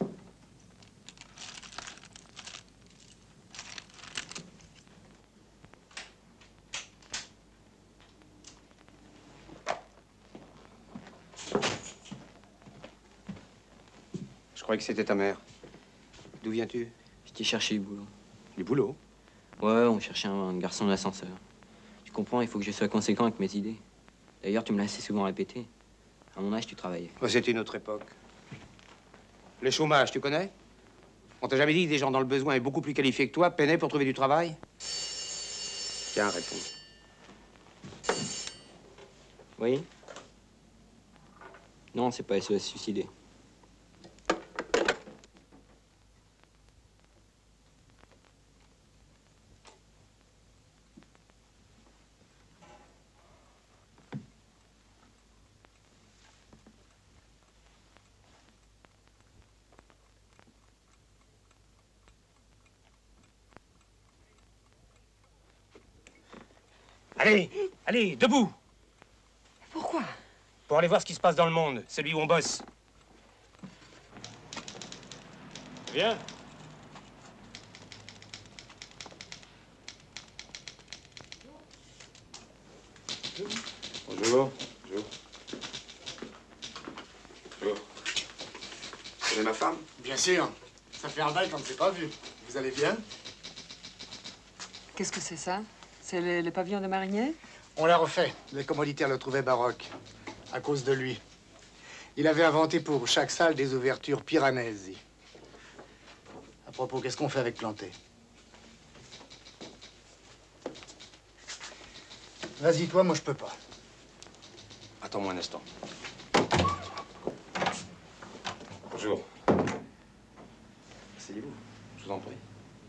Je croyais que c'était ta mère. D'où viens-tu? J'étais chercher du boulot. Du boulot? Ouais, on cherchait un, un garçon d'ascenseur. Tu comprends, il faut que je sois conséquent avec mes idées. D'ailleurs, tu me l'as assez souvent répété. À mon âge, tu travaillais. Oh, c'était une autre époque. Le chômage, tu connais? On t'a jamais dit que des gens dans le besoin et beaucoup plus qualifiés que toi peinaient pour trouver du travail? Tiens, réponds. Oui? Non, c'est pas S O S suicidé. Allez, allez, debout! Pourquoi? Pour aller voir ce qui se passe dans le monde, celui où on bosse. Viens. Bonjour. Bonjour. Bonjour. Vous avez ma femme? Bien sûr. Ça fait un bail qu'on ne s'est pas vu. Vous allez bien? Qu'est-ce que c'est ça? C'est le, le pavillon de marinier? On l'a refait. Les commanditaires le trouvaient baroque. À cause de lui. Il avait inventé pour chaque salle des ouvertures piranesi. À propos, qu'est-ce qu'on fait avec Planté? Vas-y, toi, moi, je peux pas. Attends-moi un instant. Bonjour. Asseyez-vous. Je vous en prie.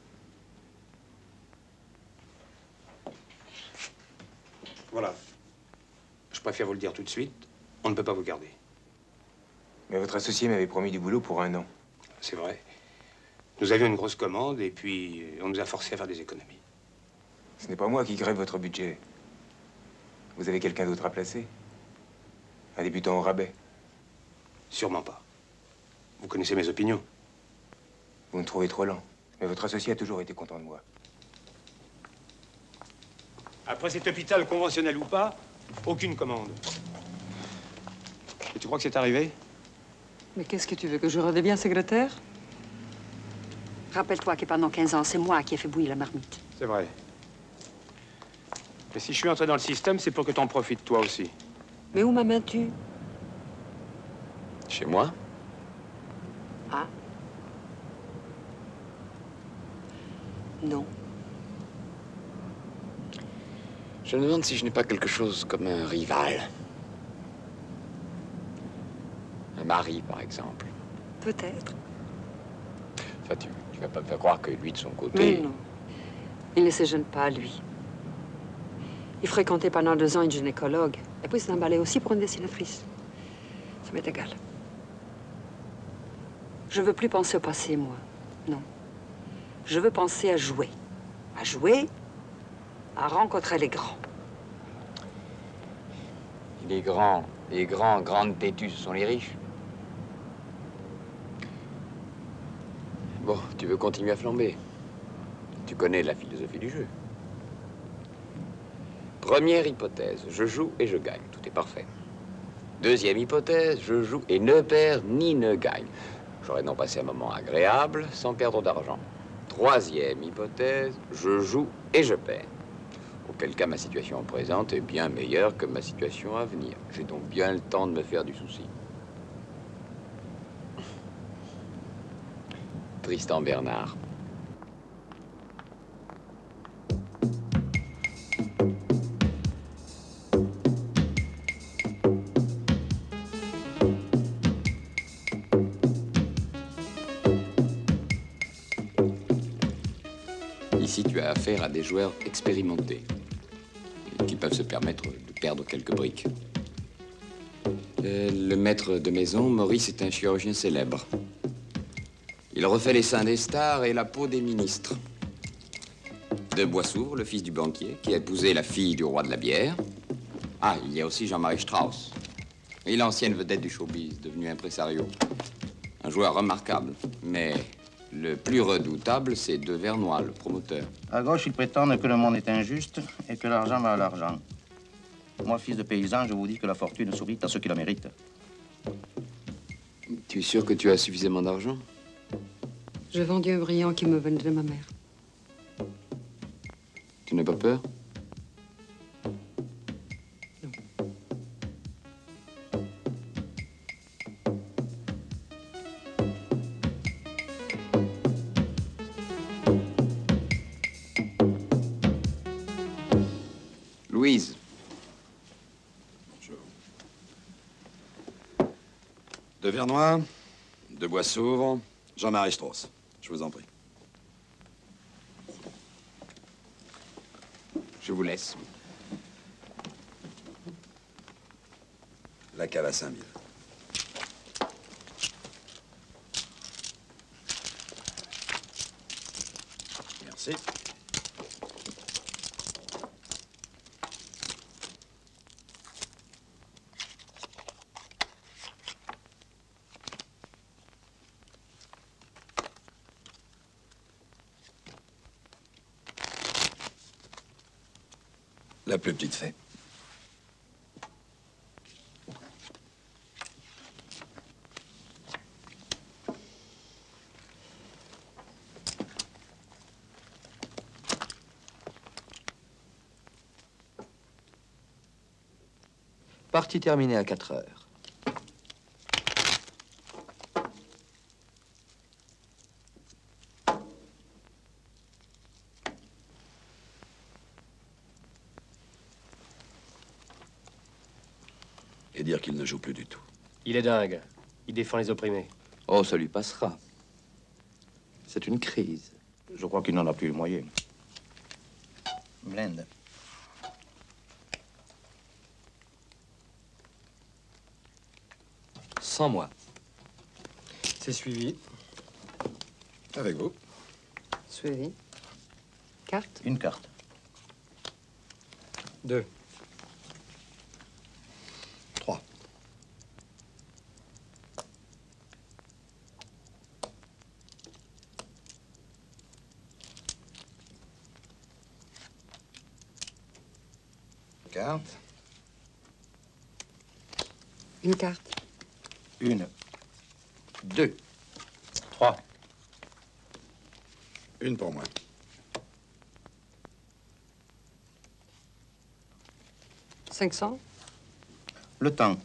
Voilà. Je préfère vous le dire tout de suite. On ne peut pas vous garder. Mais votre associé m'avait promis du boulot pour un an. C'est vrai. Nous avions une grosse commande et puis on nous a forcés à faire des économies. Ce n'est pas moi qui grève votre budget. Vous avez quelqu'un d'autre à placer? Un débutant au rabais? Sûrement pas. Vous connaissez mes opinions. Vous me trouvez trop lent. Mais votre associé a toujours été content de moi. Après cet hôpital conventionnel ou pas, aucune commande. Et tu crois que c'est arrivé? Mais qu'est-ce que tu veux, que je redevienne secrétaire? Rappelle-toi que pendant quinze ans, c'est moi qui ai fait bouillir la marmite. C'est vrai. Mais si je suis entré dans le système, c'est pour que t'en profites toi aussi. Mais où m'amènes-tu? Chez moi? Ah. Non. Je me demande si je n'ai pas quelque chose comme un rival. Un mari, par exemple. Peut-être. Enfin, tu, tu vas pas me faire croire que lui, de son côté... Mais non. Il ne se gêne pas, lui. Il fréquentait pendant deux ans une gynécologue. Et puis s'est emballé aussi pour une dessinatrice. Ça m'est égal. Je veux plus penser au passé, moi. Non. Je veux penser à jouer. À jouer, à rencontrer les grands. Les grands, les grands, grandes têtues, ce sont les riches. Bon, tu veux continuer à flamber. Tu connais la philosophie du jeu. Première hypothèse, je joue et je gagne. Tout est parfait. Deuxième hypothèse, je joue et ne perds ni ne gagne. J'aurais donc passé un moment agréable sans perdre d'argent. Troisième hypothèse, je joue et je perds. Auquel cas, ma situation présente est bien meilleure que ma situation à venir. J'ai donc bien le temps de me faire du souci. Tristan Bernard. Ici, tu as affaire à des joueurs expérimentés qui peuvent se permettre de perdre quelques briques. Euh, le maître de maison, Maurice, est un chirurgien célèbre. Il refait les seins des stars et la peau des ministres. De Boissouvre, le fils du banquier, qui a épousé la fille du roi de la bière. Ah, il y a aussi Jean-Marie Strauss. Et l'ancienne vedette du showbiz, devenu impresario. Un joueur remarquable, mais le plus redoutable, c'est De Vernois, le promoteur. À gauche, ils prétendent que le monde est injuste et que l'argent va à l'argent. Moi, fils de paysan, je vous dis que la fortune sourit à ceux qui la méritent. Tu es sûr que tu as suffisamment d'argent? J'ai vendu un brillant qui me venait de ma mère. Tu n'as pas peur? Louise. De Vernois, de Boissouvre, Jean-Marie Strauss. Je vous en prie. Je vous laisse. La cave à cinq mille. Merci. La plus petite fait. Partie terminée à quatre heures. Et dire qu'il ne joue plus du tout. Il est dingue. Il défend les opprimés. Oh, ça lui passera. C'est une crise. Je crois qu'il n'en a plus le moyen. Blende. Sans moi. C'est suivi. Avec vous. Suivi. Carte? Une carte. Deux. Trois. Carte. Une carte. Une. Deux. Trois. Une pour moi. cinq cents. Le temps.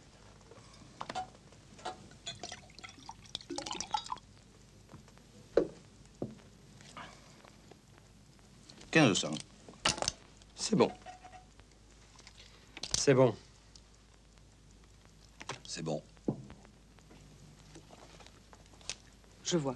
quinze cents. C'est bon. C'est bon. C'est bon. Je vois.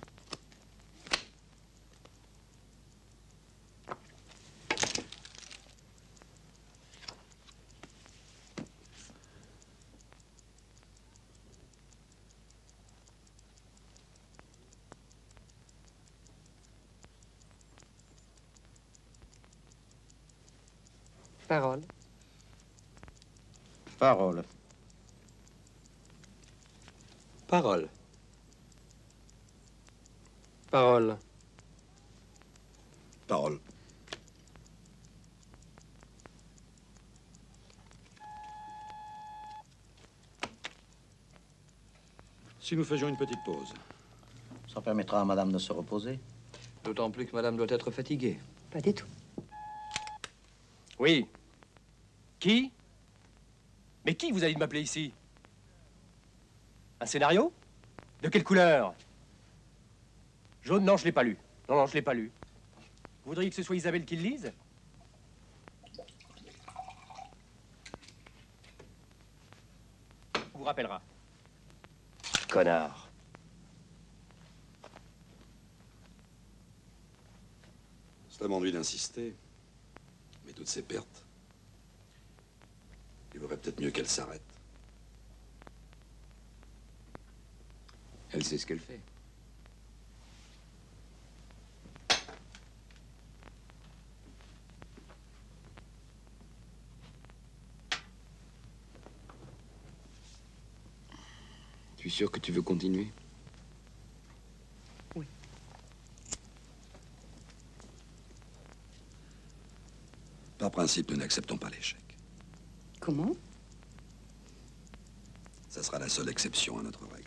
Parole. Parole. Parole. Parole. Parole. Si nous faisions une petite pause. Ça permettra à madame de se reposer. D'autant plus que madame doit être fatiguée. Pas du tout. Oui. Qui? Mais qui vous a dit de m'appeler ici? Un scénario? De quelle couleur? Jaune? Non, je l'ai pas lu. Non, non, je l'ai pas lu. Vous voudriez que ce soit Isabelle qui le lise? On vous rappellera. Connard. Cela m'ennuie d'insister. Mais toutes ces pertes, il vaudrait peut-être mieux qu'elle s'arrête. Elle sait ce qu'elle fait. Tu es sûr que tu veux continuer? Oui. Par principe, nous n'acceptons pas l'échec. Comment? Ça sera la seule exception à notre règle.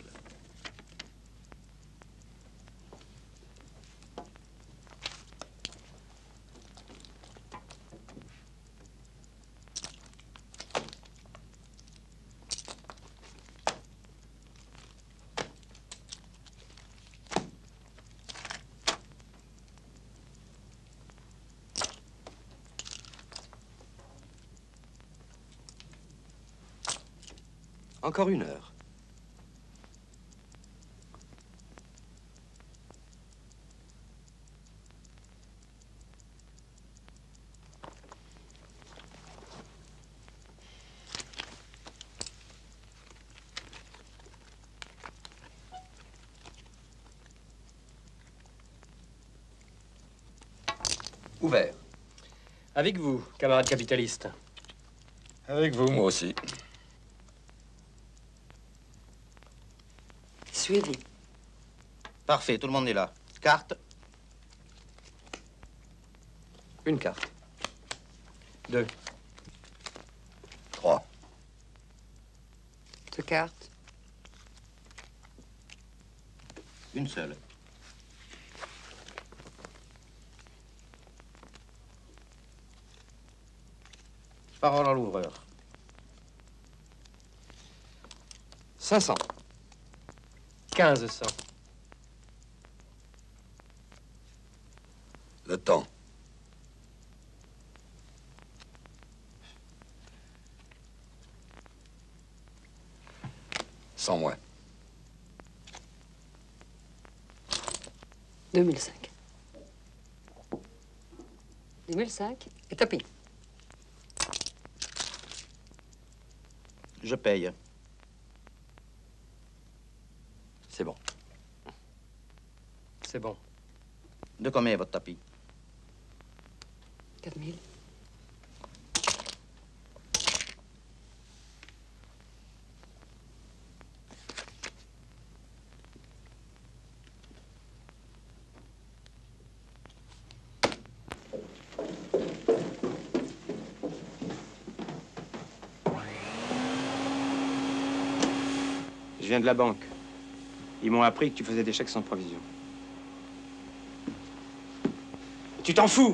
Encore une heure. Ouvert. Avec vous, camarade capitaliste. Avec vous, moi aussi. Suivi. Parfait, tout le monde est là. Carte. Une carte. Deux. Trois. Deux cartes. Une seule. Parole à l'ouvreur. Cinq cents. Quinze cents. Le temps. Sans moi. deux mille cinq. deux mille cinq et tapis. Je paye. C'est bon. C'est bon. De combien est votre tapis? quatre mille. Je viens de la banque. Ils m'ont appris que tu faisais des chèques sans provision. Tu t'en fous!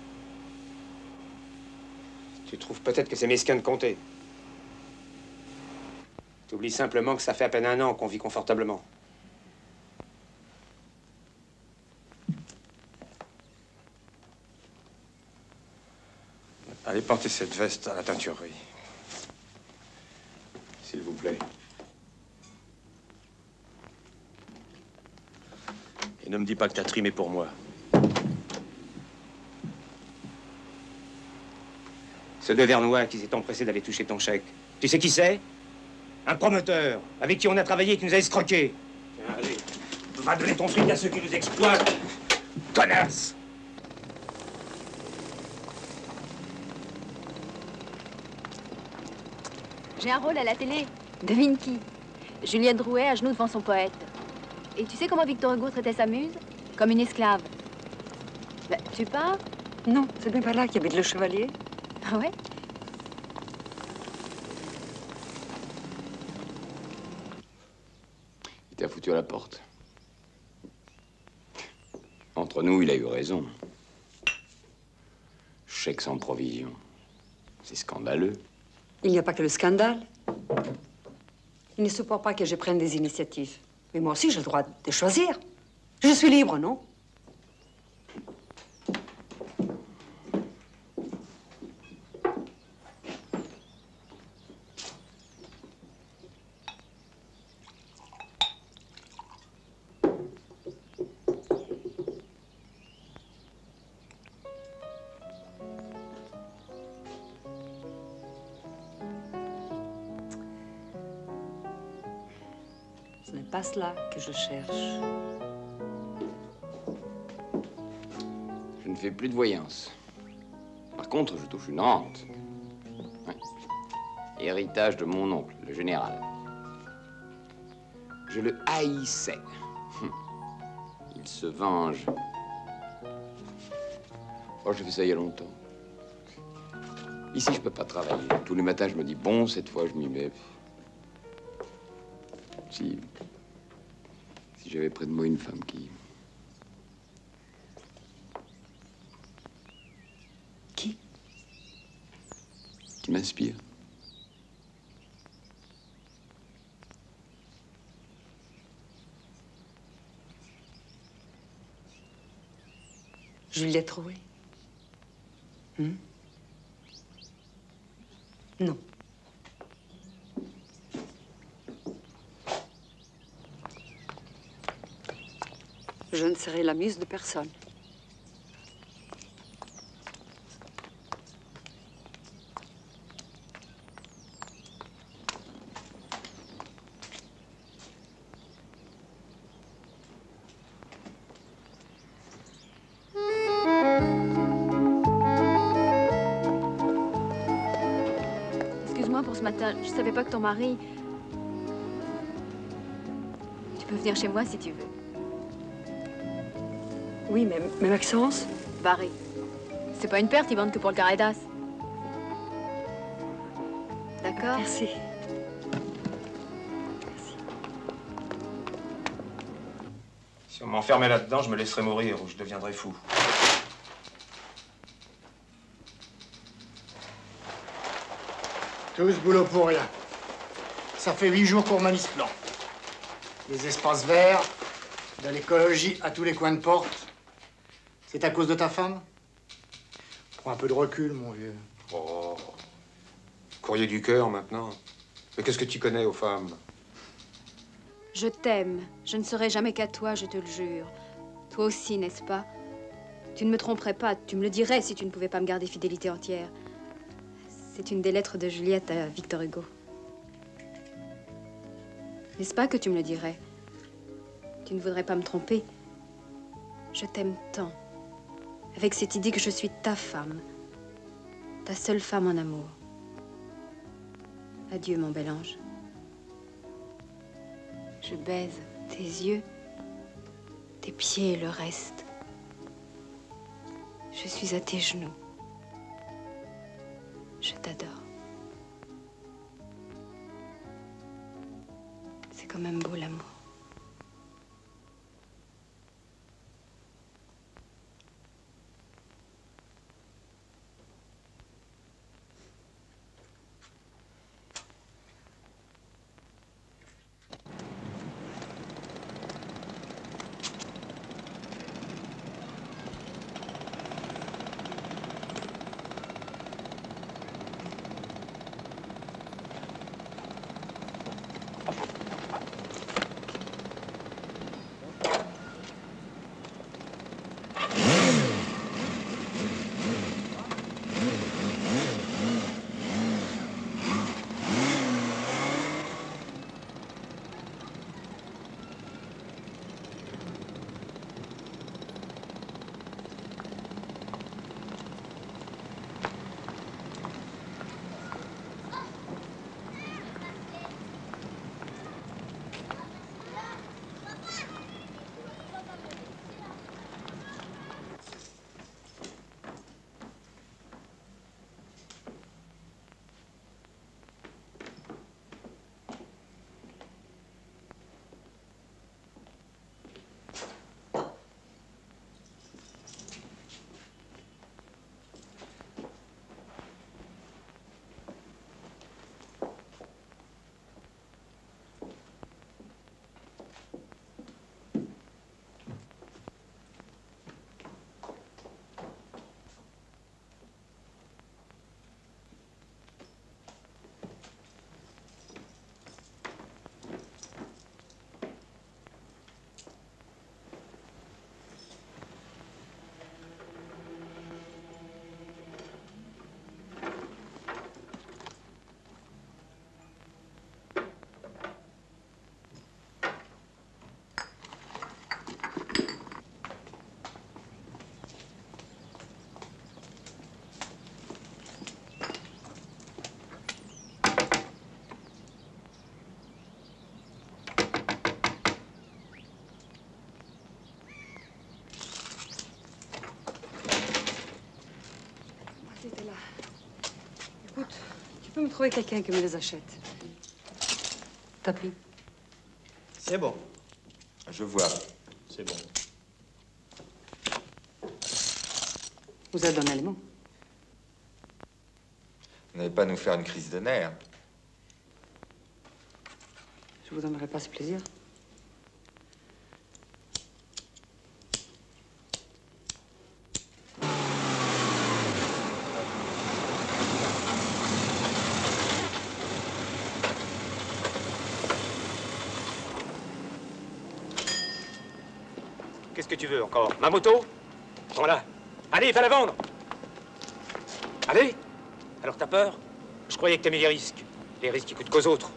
Tu trouves peut-être que c'est mesquin de compter. Tu oublies simplement que ça fait à peine un an qu'on vit confortablement. Allez porter cette veste à la teinturerie. S'il vous plaît. Et ne me dis pas que t'as trimé pour moi. Ce Devernois qui s'est empressé d'aller toucher ton chèque. Tu sais qui c'est? Un promoteur avec qui on a travaillé et qui nous a escroqués. Tiens, allez, va donner ton fric à ceux qui nous exploitent. Connasse! J'ai un rôle à la télé. Devine qui? Juliette Drouet à genoux devant son poète. Et tu sais comment Victor Hugo traitait sa muse? Comme une esclave. Bah, tu pars? Non, c'est bien pas là qu'habite le chevalier. Ah ouais? Il t'a foutu à la porte. Entre nous, il a eu raison. Chèque sans provision. C'est scandaleux. Il n'y a pas que le scandale. Il ne supporte pas que je prenne des initiatives. Mais moi aussi, j'ai le droit de choisir. Je suis libre, non? Ce n'est pas cela que je cherche. Je ne fais plus de voyance. Par contre, je touche une rente. Ouais. Héritage de mon oncle, le général. Je le haïssais. Hum. Il se venge. Oh, j'ai fait ça il y a longtemps. Ici, je peux pas travailler. Tous les matins, je me dis, bon, cette fois, je m'y mets. Si... Si j'avais près de moi une femme qui... Qui? Qui m'inspire. Juliette Drouet. Hmm? Non. Je ne serai la muse de personne. Excuse-moi pour ce matin, je savais pas que ton mari... Tu peux venir chez moi si tu veux. Oui, mais, mais Maxence? Barré. C'est pas une perte, ils vendent que pour le carré d'as. D'accord? Merci. Si on m'enfermait là-dedans, je me laisserais mourir ou je deviendrais fou. Tout ce boulot pour rien. Ça fait huit jours qu'on manie ce plan. Des espaces verts, de l'écologie à tous les coins de porte. C'est à cause de ta femme? Prends un peu de recul, mon vieux. Oh. Courrier du cœur, maintenant. Mais qu'est-ce que tu connais aux femmes? Je t'aime. Je ne serai jamais qu'à toi, je te le jure. Toi aussi, n'est-ce pas? Tu ne me tromperais pas. Tu me le dirais si tu ne pouvais pas me garder fidélité entière. C'est une des lettres de Juliette à Victor Hugo. N'est-ce pas que tu me le dirais? Tu ne voudrais pas me tromper. Je t'aime tant. Avec cette idée que je suis ta femme. Ta seule femme en amour. Adieu, mon bel ange. Je baise tes yeux, tes pieds et le reste. Je suis à tes genoux. Je t'adore. C'est quand même beau, l'amour. peux me trouver quelqu'un qui me les achète. Tapis. C'est bon. Je vois. C'est bon. Vous êtes donné les mots. Vous n'allez pas nous faire une crise de nerfs. Je vous donnerai pas ce plaisir. Qu'est-ce que tu veux encore? Ma moto? Prends-la. Allez, fais-la vendre. Allez. Alors t'as peur? Je croyais que t'aimais les risques. Les risques qui coûtent qu'aux autres.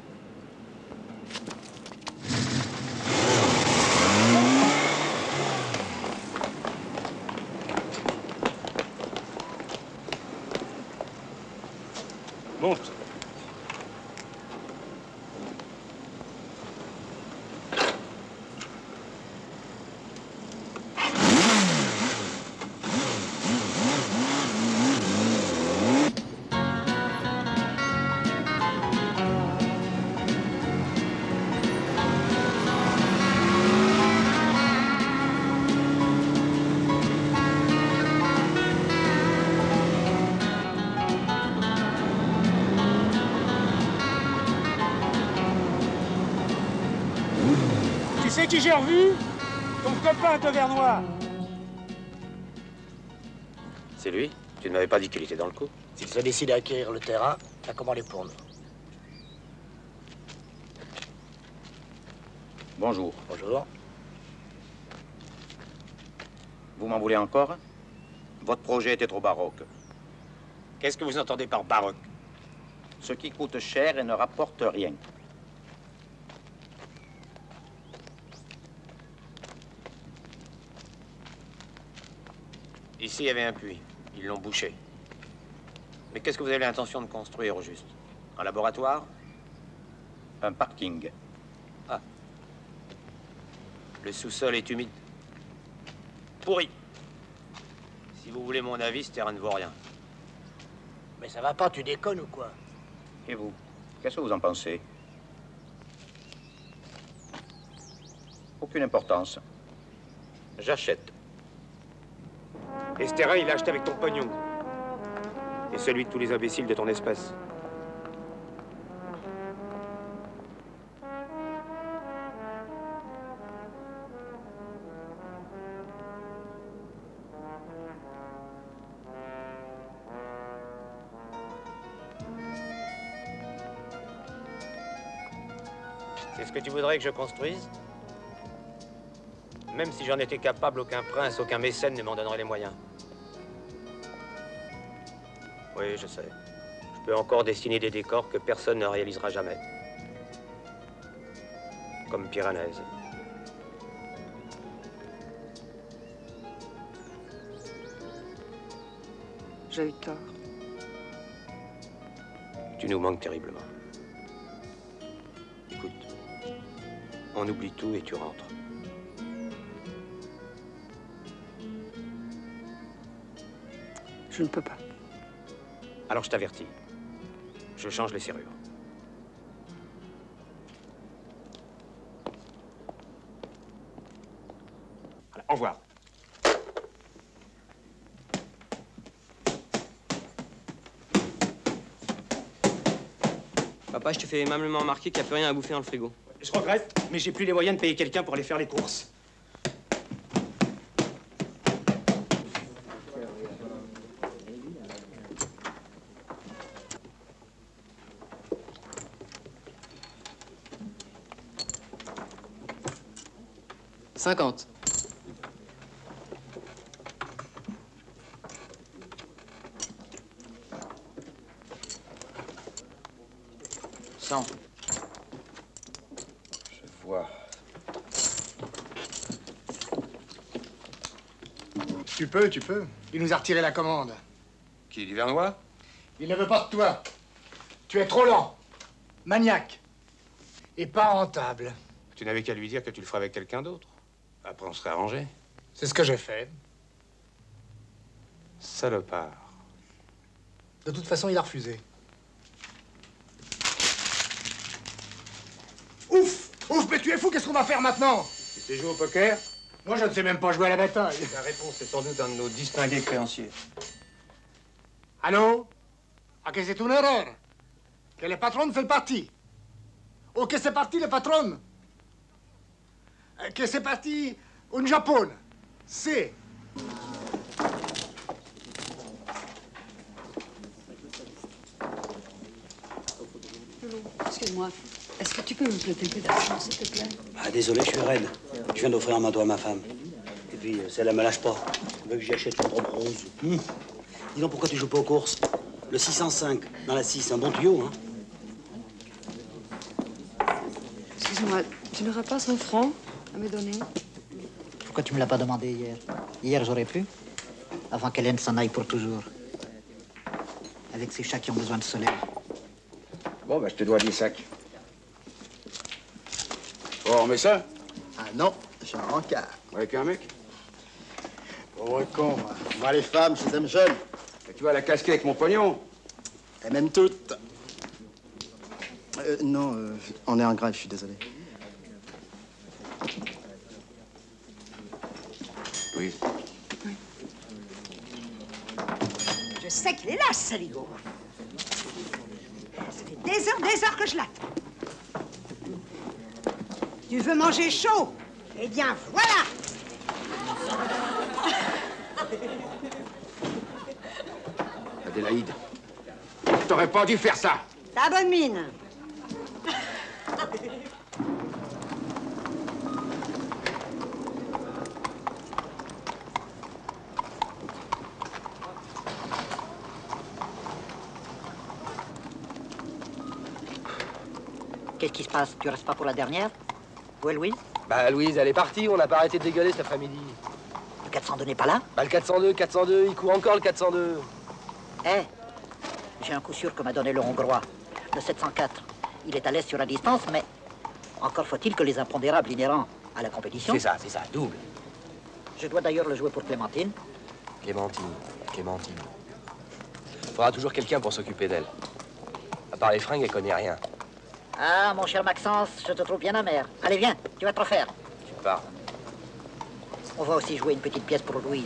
Monte. Tu sais qui j'ai revu? Ton copain Tavernois. C'est lui? Tu ne m'avais pas dit qu'il était dans le coup? S'il se décide à acquérir le terrain, t'as commandé pour nous. Bonjour. Bonjour. Vous m'en voulez encore? Votre projet était trop baroque. Qu'est-ce que vous entendez par baroque? Ce qui coûte cher et ne rapporte rien. Ici, il y avait un puits. Ils l'ont bouché. Mais qu'est-ce que vous avez l'intention de construire, au juste? Un laboratoire? Un parking. Ah. Le sous-sol est humide. Pourri. Si vous voulez mon avis, ce terrain ne vaut rien. Mais ça va pas, tu déconnes ou quoi? Et vous? Qu'est-ce que vous en pensez? Aucune importance. J'achète. Et ce terrain, il l'a acheté avec ton pognon. Et celui de tous les imbéciles de ton espèce. C'est ce que tu voudrais que je construise? Même si j'en étais capable, aucun prince, aucun mécène ne m'en donnerait les moyens. Oui, je sais. Je peux encore dessiner des décors que personne ne réalisera jamais. Comme Piranèse. J'ai eu tort. Tu nous manques terriblement. Écoute, on oublie tout et tu rentres. Je ne peux pas. Alors je t'avertis. Je change les serrures. Voilà, au revoir. Papa, je te fais aimablement remarquer qu'il n'y a plus rien à bouffer dans le frigo. Je regrette, mais j'ai plus les moyens de payer quelqu'un pour aller faire les courses. cinquante. cent. Je vois. Tu peux, tu peux. Il nous a retiré la commande. Qui, Duvernois? Il ne veut pas de toi. Tu es trop lent, maniaque et pas rentable. Tu n'avais qu'à lui dire que tu le ferais avec quelqu'un d'autre. Après, on serait arrangé. C'est ce que j'ai fait. Salopard. De toute façon, il a refusé. Ouf, mais tu es fou, qu'est-ce qu'on va faire maintenant? Tu sais jouer au poker? Moi, je ne sais même pas jouer à la bataille. La réponse est sans doute un de nos distingués créanciers. Allô? Ah, que c'est une erreur. Que le patron fait partie. Ou que c'est parti le patron. Que c'est parti un Japon. C'est. Excuse-moi, est-ce que tu peux me prêter un peu d'argent, s'il te plaît? Ah, désolé, je suis raide. Je viens d'offrir un manteau à ma femme. Et puis, euh, celle-là me lâche pas. Elle veut que j'y achète une robe rose. Hum. Dis donc, pourquoi tu joues pas aux courses? Le six cent cinq, dans la six, un bon tuyau, hein? Excuse-moi, tu n'auras pas cent francs à me donner? Pourquoi tu me l'as pas demandé hier? Hier, j'aurais pu. Avant qu'Hélène s'en aille pour toujours. Avec ces chats qui ont besoin de soleil. Bon, bah, je te dois dix sacs. Bon, on met ça? Ah non, j'ai un rencard. Avec un mec? Pauvre con, moi. Moi, les femmes, je les aime jeunes. Et tu vas la casquer avec mon pognon? Et même toutes. Euh, non, euh, on est en grève, je suis désolé. Oui. Je sais qu'il est là, ce saligo. Ça fait des heures, des heures que je l'attends. Tu veux manger chaud? Eh bien, voilà! Adélaïde, t'aurais pas dû faire ça. Ta bonne mine. Qu'est-ce qui se passe? Tu restes pas pour la dernière? Où est Louise? Bah, Louise, elle est partie. On n'a pas arrêté de dégueuler cet après-midi. Le quatre cent deux n'est pas là? Bah, le quatre cent deux, quatre cent deux, il court encore le quatre cent deux. Eh, j'ai un coup sûr que m'a donné le Hongrois. Le sept cent quatre. Il est à l'aise sur la distance, mais encore faut-il que les impondérables inhérents à la compétition... C'est ça, c'est ça, double. Je dois d'ailleurs le jouer pour Clémentine. Clémentine, Clémentine. Faudra toujours quelqu'un pour s'occuper d'elle. À part les fringues, elle connaît rien. Ah, mon cher Maxence, je te trouve bien amer. Allez, viens, tu vas te refaire. Tu parles. On va aussi jouer une petite pièce pour Louise.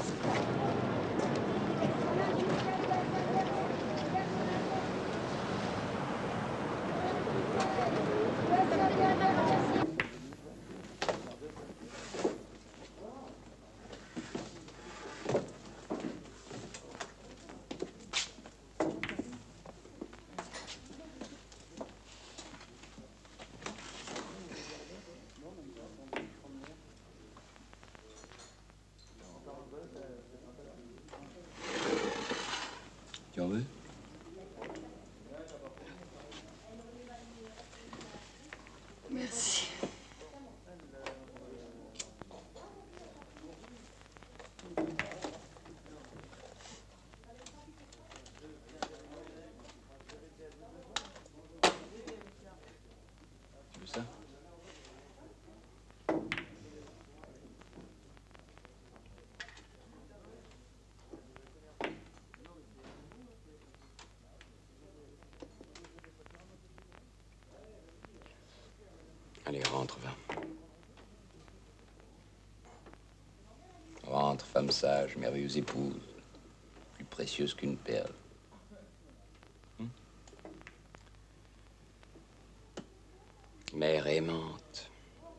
Tu en veux? Merci. Tu veux ça? Allez, rentre, va. Rentre, femme sage, merveilleuse épouse, plus précieuse qu'une perle. Hum? Mère aimante.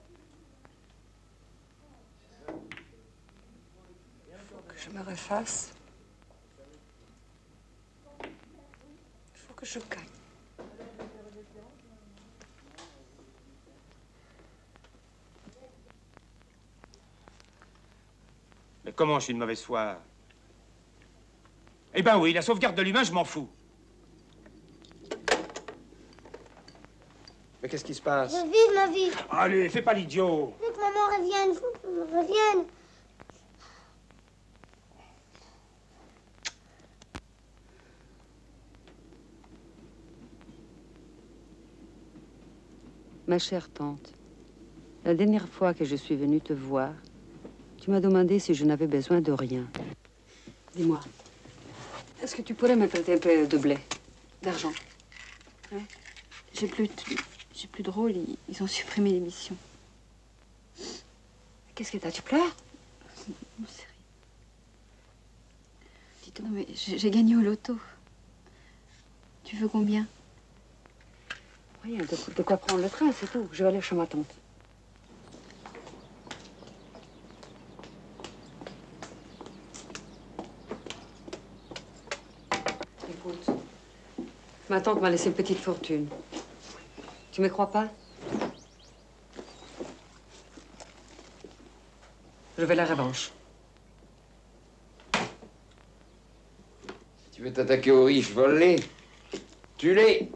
Faut que je me refasse. Il faut que je gagne. Mais comment je suis de mauvaise foi? Eh ben oui, la sauvegarde de l'humain, je m'en fous. Mais qu'est-ce qui se passe? Je vis ma vie. Allez, fais pas l'idiot. Je veux que maman revienne. Je veux que maman revienne. Ma chère tante, la dernière fois que je suis venue te voir, tu m'as demandé si je n'avais besoin de rien. Dis-moi, est-ce que tu pourrais me prêter un peu de blé, d'argent? Hein? J'ai plus, de- je suis plus drôle, ils, ils ont supprimé l'émission. Qu'est-ce que t'as? Tu pleures? Non, c'est rien. Dis-toi, mais j'ai j'ai gagné au loto. Tu veux combien? Rien, de, de quoi prendre le train, c'est tout. Je vais aller chez ma tante. Écoute, ma tante m'a laissé une petite fortune. Tu me crois pas? Je vais la revanche. Si tu veux t'attaquer aux riches, vole-les. Tue-les.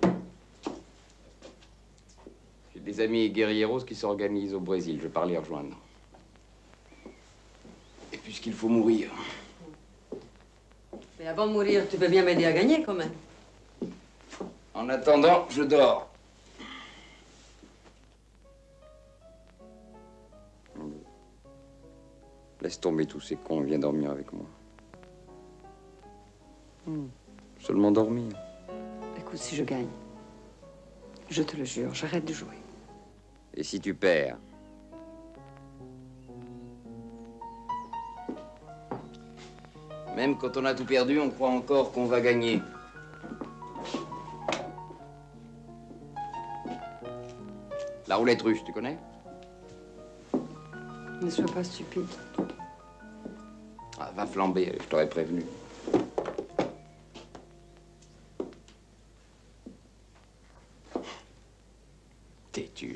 J'ai des amis guerrieros qui s'organisent au Brésil. Je vais pas les rejoindre. Et puisqu'il faut mourir. Mais avant de mourir, tu peux bien m'aider à gagner, quand même. En attendant, je dors. Laisse tomber tous ces cons, viens dormir avec moi. Hmm. Seulement dormir. Écoute, si je gagne, je te le jure, j'arrête de jouer. Et si tu perds? Même quand on a tout perdu, on croit encore qu'on va gagner. La roulette russe, tu connais? Ne sois pas stupide. Ah, va flamber, je t'aurais prévenu. Têtu.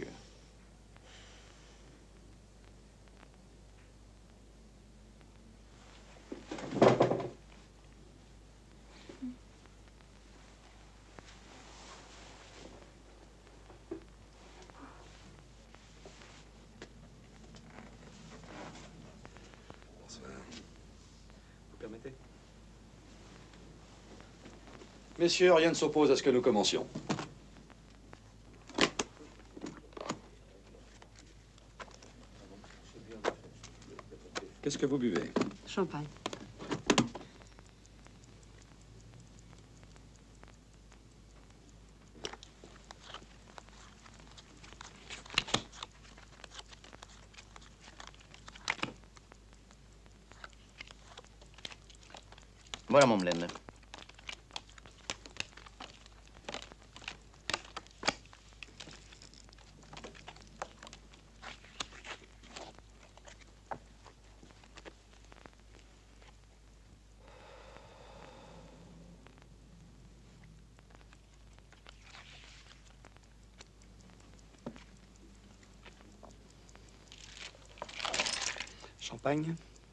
Vous permettez? Messieurs, rien ne s'oppose à ce que nous commencions. Qu'est-ce que vous buvez? Champagne. Voilà mon blême. Champagne?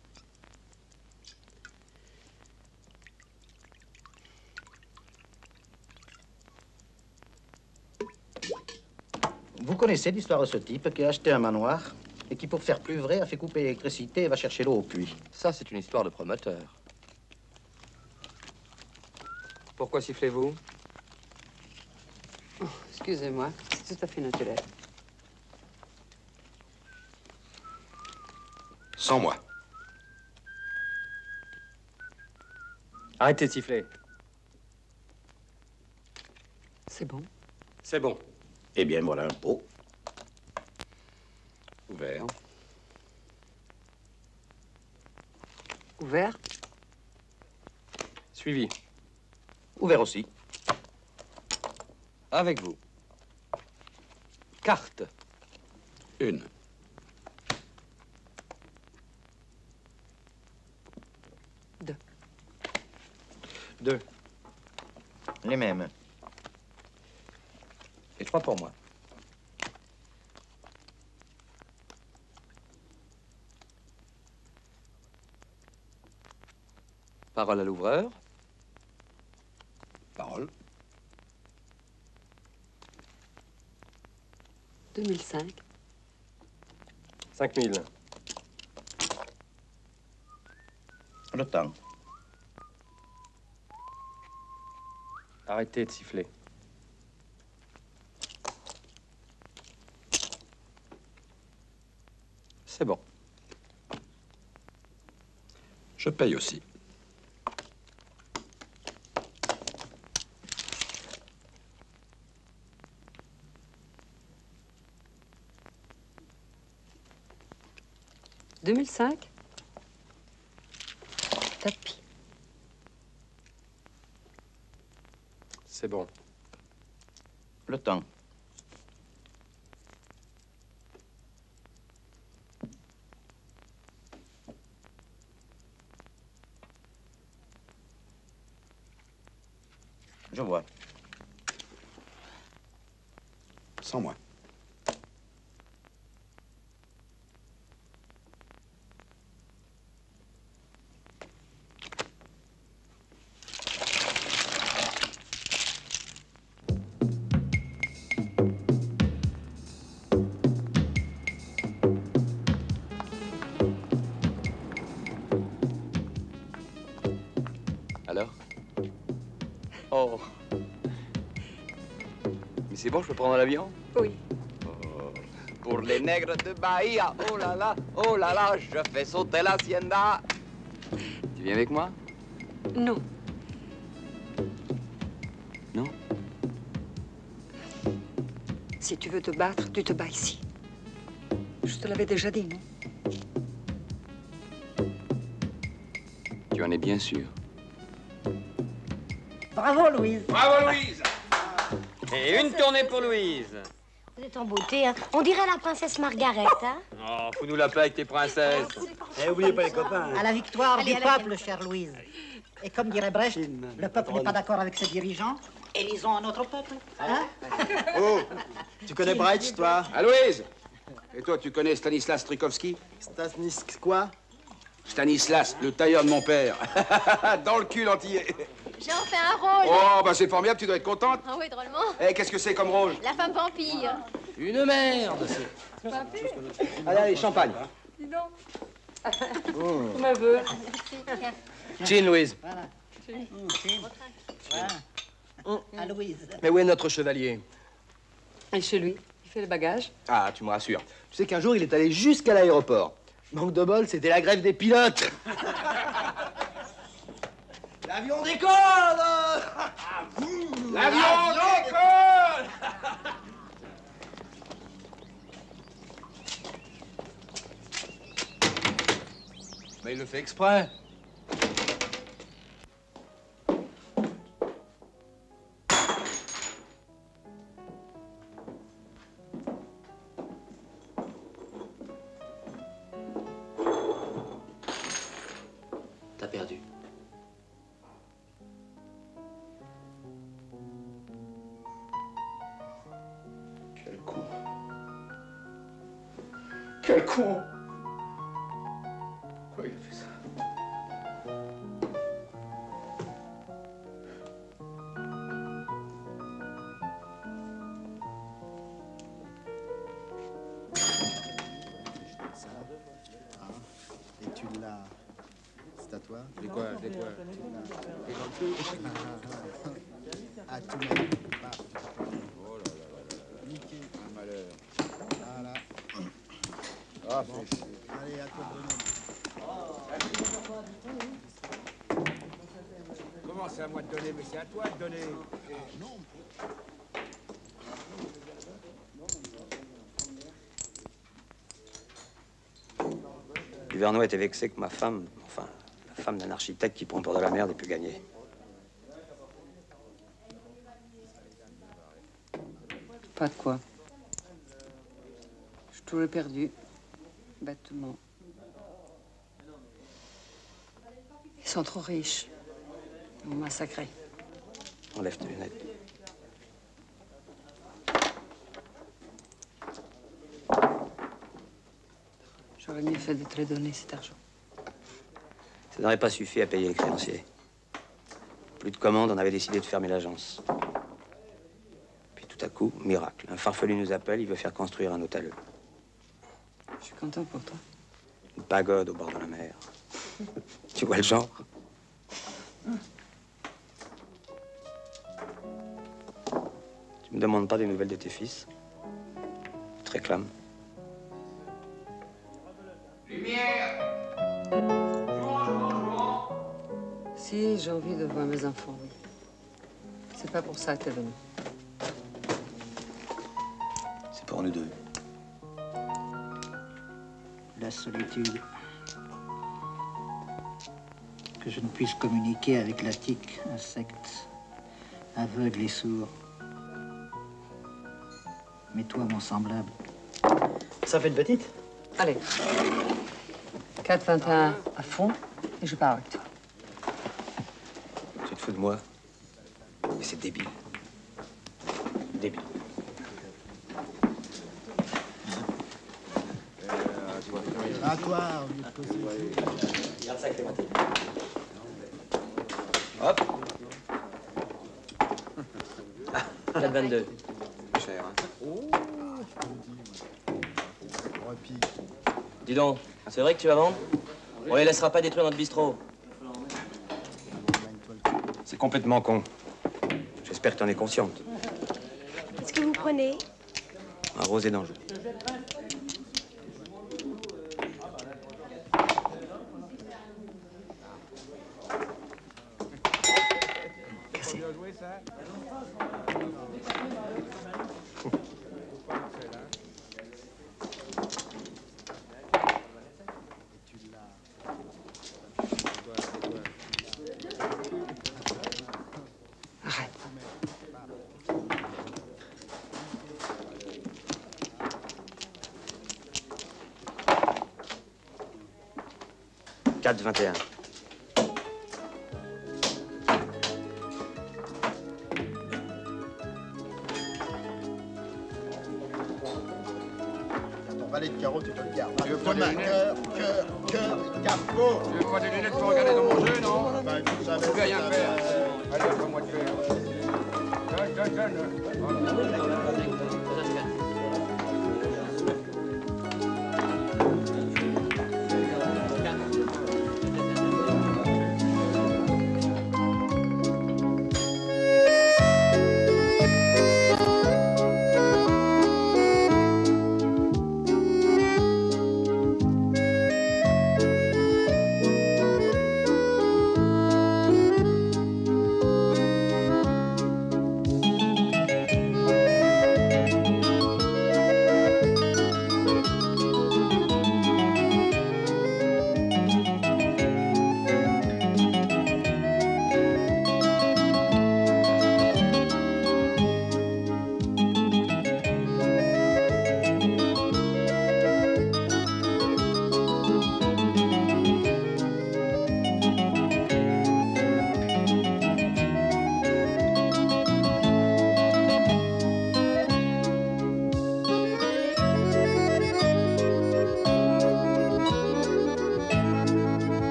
Vous connaissez l'histoire de ce type qui a acheté un manoir et qui, pour faire plus vrai, a fait couper l'électricité et va chercher l'eau au puits. Ça, c'est une histoire de promoteur. Pourquoi sifflez-vous? Oh, excusez-moi, c'est tout à fait naturel. Sans moi. Arrêtez de siffler. C'est bon. C'est bon. Eh bien, voilà un pot. Ouvert. Ouvert. Suivi. Ouvert aussi. Avec vous. Carte. Une. Deux. Deux. Les mêmes. Et trois pour moi. Parole à l'ouvreur. Parole. deux mille cinq. Cinq mille. Le temps. Arrêtez de siffler. C'est bon. Je paye aussi. deux mille cinq. Tapis. C'est bon. Le temps. Je vois. Sans moi. Alors? Oh. Mais c'est bon, je peux prendre l'avion? Oui. Oh. Pour les nègres de Bahia, oh là là, oh là là, je fais sauter l'hacienda. Tu viens avec moi? Non. Non? Si tu veux te battre, tu te bats ici. Je te l'avais déjà dit, non? Tu en es bien sûr. Bravo, Louise. Bravo, Louise. Et une tournée pour Louise. Vous êtes en beauté, hein. On dirait la princesse Margaret, hein. Oh, fous-nous la paix avec tes princesses. Eh, oubliez pas les copains. À la victoire Allez, du à la peuple, chère Louise. Et comme dirait Brecht, le peuple n'est pas d'accord avec ses dirigeants. Élisons un autre peuple. Hein? Oh, tu connais Brecht, toi? Ah, Louise. Et toi, tu connais Stanislas Trikowski? Stanis quoi? Stanislas, le tailleur de mon père. Dans le cul entier. J'ai en fait un rôle. Oh, bah c'est formidable, tu dois être contente. Ah oui, drôlement. Eh, qu'est-ce que c'est comme rôle? La femme vampire. Une merde. Vampire? Allez, allez, champagne. Dis donc. Oh. Tous mes voeux. Chin, Louise. Voilà. Mmh, chin. Voilà. À Louise. Mais où est notre chevalier? Et chez lui, il fait le bagage. Ah, tu me rassures. Tu sais qu'un jour, il est allé jusqu'à l'aéroport. Manque de bol, c'était la grève des pilotes. L'avion décolle! L'avion décolle! Mais il le fait exprès. T'as perdu. Quel con. Quel con. Pourquoi il a fait ça? Et tu l'as. C'est à toi? De quoi? De quoi? Ah, tu l'as. Ah. Oh là là là là. Nickel. Un malheur. Voilà. Ah, Bon. fais chier. Allez, à toi de donner. Comment c'est à moi de donner, mais c'est à toi de donner. Non. Duvernois était vexé que ma femme, enfin, la femme d'un architecte qui prend pour de la merde, ait pu gagner. Pas de quoi. Je t'aurais perdu. Bêtement. Ils sont trop riches. Ils m'ont massacré. Enlève tes lunettes. J'aurais mieux fait de te le donner, cet argent. Ça n'aurait pas suffi à payer les créanciers. Plus de commandes, on avait décidé de fermer l'agence. Puis tout à coup, miracle, un farfelu nous appelle, il veut faire construire un hôtel. Je suis content pour toi. Une pagode au bord de la mer. Tu vois le genre? Tu me demandes pas des nouvelles de tes fils? Tu te réclames? Lumière! Si, j'ai envie de voir mes enfants, oui. C'est pas pour ça que t'es venu. C'est pour nous deux. la solitude. Que je ne puisse communiquer avec la tique, insecte, aveugle et sourd. Mais toi, mon semblable. Ça fait une petite? Allez. quatre vingt et un à fond, et je pars avec toi. Tu te fous de moi? Mais c'est débile. Débile. À toi, au lieu de poser. Regarde ça, Clémentine. Hop. quatre vingt-deux. Cher, hein? Dis donc, c'est vrai que tu vas vendre? On les laissera pas détruire notre bistrot. C'est complètement con. J'espère que t'en es consciente. Qu'est-ce que vous prenez? Un rosé d'Anjou. quatre vingt et un. Ton valet de carreau, tu te le gardes. Tu veux pas des lunettes? Cœur, cœur, cœur, capot. Tu veux pas des lunettes pour regarder dans mon jeu, non? Ben, tu savais. Je peux rien faire. Allez, fais-moi de faire. Donne, donne, donne. Voilà.